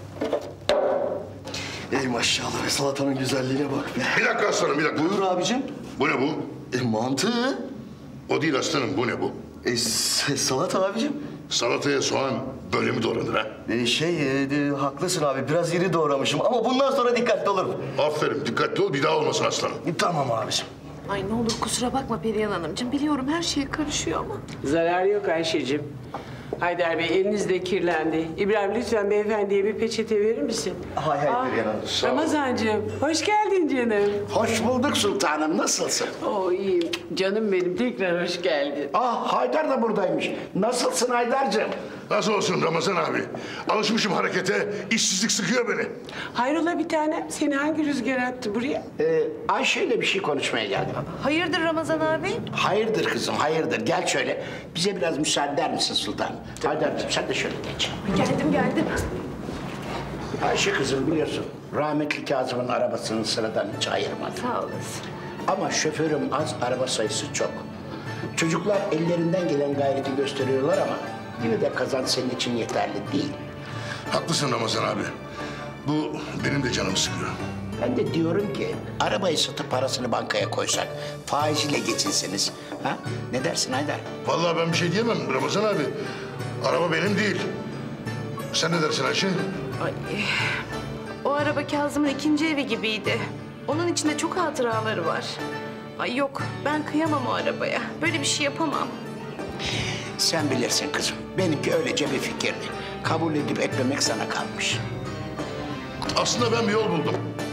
S21: Ey maşallah be, salatanın güzelliğine bak be.
S10: Bir dakika aslanım, bir dakika.
S21: Buyur abicim.
S10: Bu ne bu?
S21: E mantı.
S10: O değil aslanım, bu ne bu?
S21: E s- salata abicim.
S10: Salataya soğan böyle mi doğranır ha?
S21: E şey, e, de, haklısın abi, biraz iri doğramışım ama bundan sonra dikkatli olurum.
S10: Aferin, dikkatli ol, bir daha olmasın aslanım.
S21: E, tamam abicim.
S12: Ay ne olur kusura bakma Perihan Hanımcığım. Biliyorum her şeye karışıyor ama.
S20: Zarar yok Ayşe'cim. Haydar Bey eliniz de kirlendi. İbrahim lütfen beyefendiye bir peçete verir misin?
S21: Hay hay
S20: Aa,
S21: Perihan Hanım.
S20: Ramazancığım hoş geldin canım.
S17: Hoş bulduk sultanım, nasılsın?
S20: Oo iyiyim. Canım benim, tekrar hoş geldin.
S17: Ah Haydar da buradaymış. Nasılsın Haydar'cığım?
S10: Nasıl olsun Ramazan abi? Alışmışım harekete, işsizlik sıkıyor beni.
S20: Hayrola bir tanem, seni hangi rüzgar attı buraya?
S17: Ee, Ayşe ile bir şey konuşmaya geldim.
S12: Hayırdır Ramazan abi?
S17: Hayırdır kızım, hayırdır. Gel şöyle. Bize biraz müsaade eder misin sultanım? Haydar'cığım sen de şöyle geç.
S12: Geldim geldim.
S17: Ayşe kızım biliyorsun, rahmetli Kazım'ın arabasının sıradan hiç ayırmadı.
S12: Sağ olasın.
S17: Ama şoförüm az, araba sayısı çok. Çocuklar ellerinden gelen gayreti gösteriyorlar ama yine de kazanç senin için yeterli değil.
S10: Haklısın Ramazan abi. Bu benim de canımı sıkıyor.
S4: Ben de diyorum ki arabayı satıp parasını bankaya koysak, faiziyle geçinseniz. Ha? Ne dersin Haydar?
S10: Vallahi ben bir şey diyemem Ramazan abi. Araba benim değil. Sen ne dersin Ayşe?
S22: Ay, o araba Kazım'ın ikinci evi gibiydi. Onun içinde çok hatıraları var. Ay yok, ben kıyamam o arabaya. Böyle bir şey yapamam.
S4: Sen bilirsin kızım. Benimki öylece bir fikirdi. Kabul edip etmemek sana kalmış.
S10: Aslında ben bir yol buldum.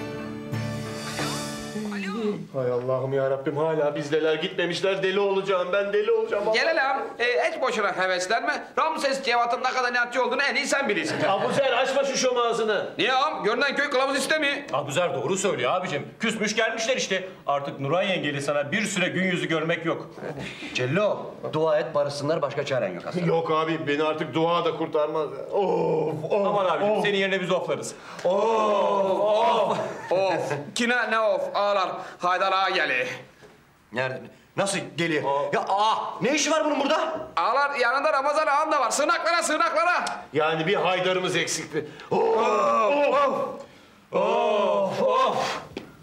S7: Hay Allah'ım ya Rabbim, hala bizdeler gitmemişler. Deli olacağım ben, deli olacağım.
S3: Gel lan, e, hiç boşuna heveslenme. Ramses Cevat'ın ne kadar inatçı olduğunu en iyi sen bilirsin.
S7: Abuzer açma şu şom ağzını.
S3: Niye ağam? Görünen köy kılavuz istemiyor.
S7: Abuzer doğru söylüyor abicim. Küsmüş gelmişler işte. Artık Nuray yengeli sana bir süre gün yüzü görmek yok.
S5: Cello, dua et barışsınlar, başka çaren yok aslında.
S7: Yok abi, beni artık dua da kurtarmaz. Of, of. Aman abicim, of. Senin yerine biz oflarız.
S3: Of, of, of. Kine ne of, ağlar. Haydar ağa geliyor.
S5: Nerede? Nasıl geliyor? Ya aa, ne işi var bunun burada?
S3: Ağlar yanında Ramazan ağam da var. Sığınaklara, sığınaklara.
S7: Yani bir Haydar'ımız eksikti. Of, of, of, of.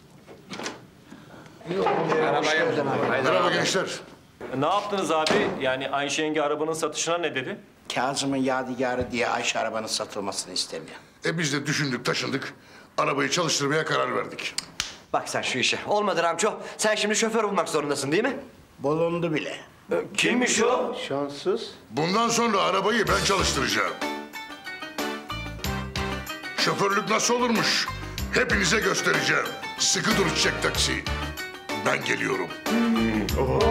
S10: Merhaba gençler.
S7: Ne yaptınız abi? Yani Ayşe yenge arabanın satışına ne dedi?
S4: Kazım'ın yadigarı diye Ayşe arabanın satılmasını istemiyor.
S10: E biz de düşündük, taşındık. Arabayı çalıştırmaya karar verdik.
S5: Bak sen şu işe. Olmadı Ramço. Sen şimdi şoför bulmak zorundasın değil mi?
S4: Bulundu bile.
S5: Kimmiş o?
S7: Şanssız.
S10: Bundan sonra arabayı ben çalıştıracağım. Şoförlük nasıl olurmuş? Hepinize göstereceğim. Sıkı dur çiçek taksi. Ben geliyorum.
S7: Oh.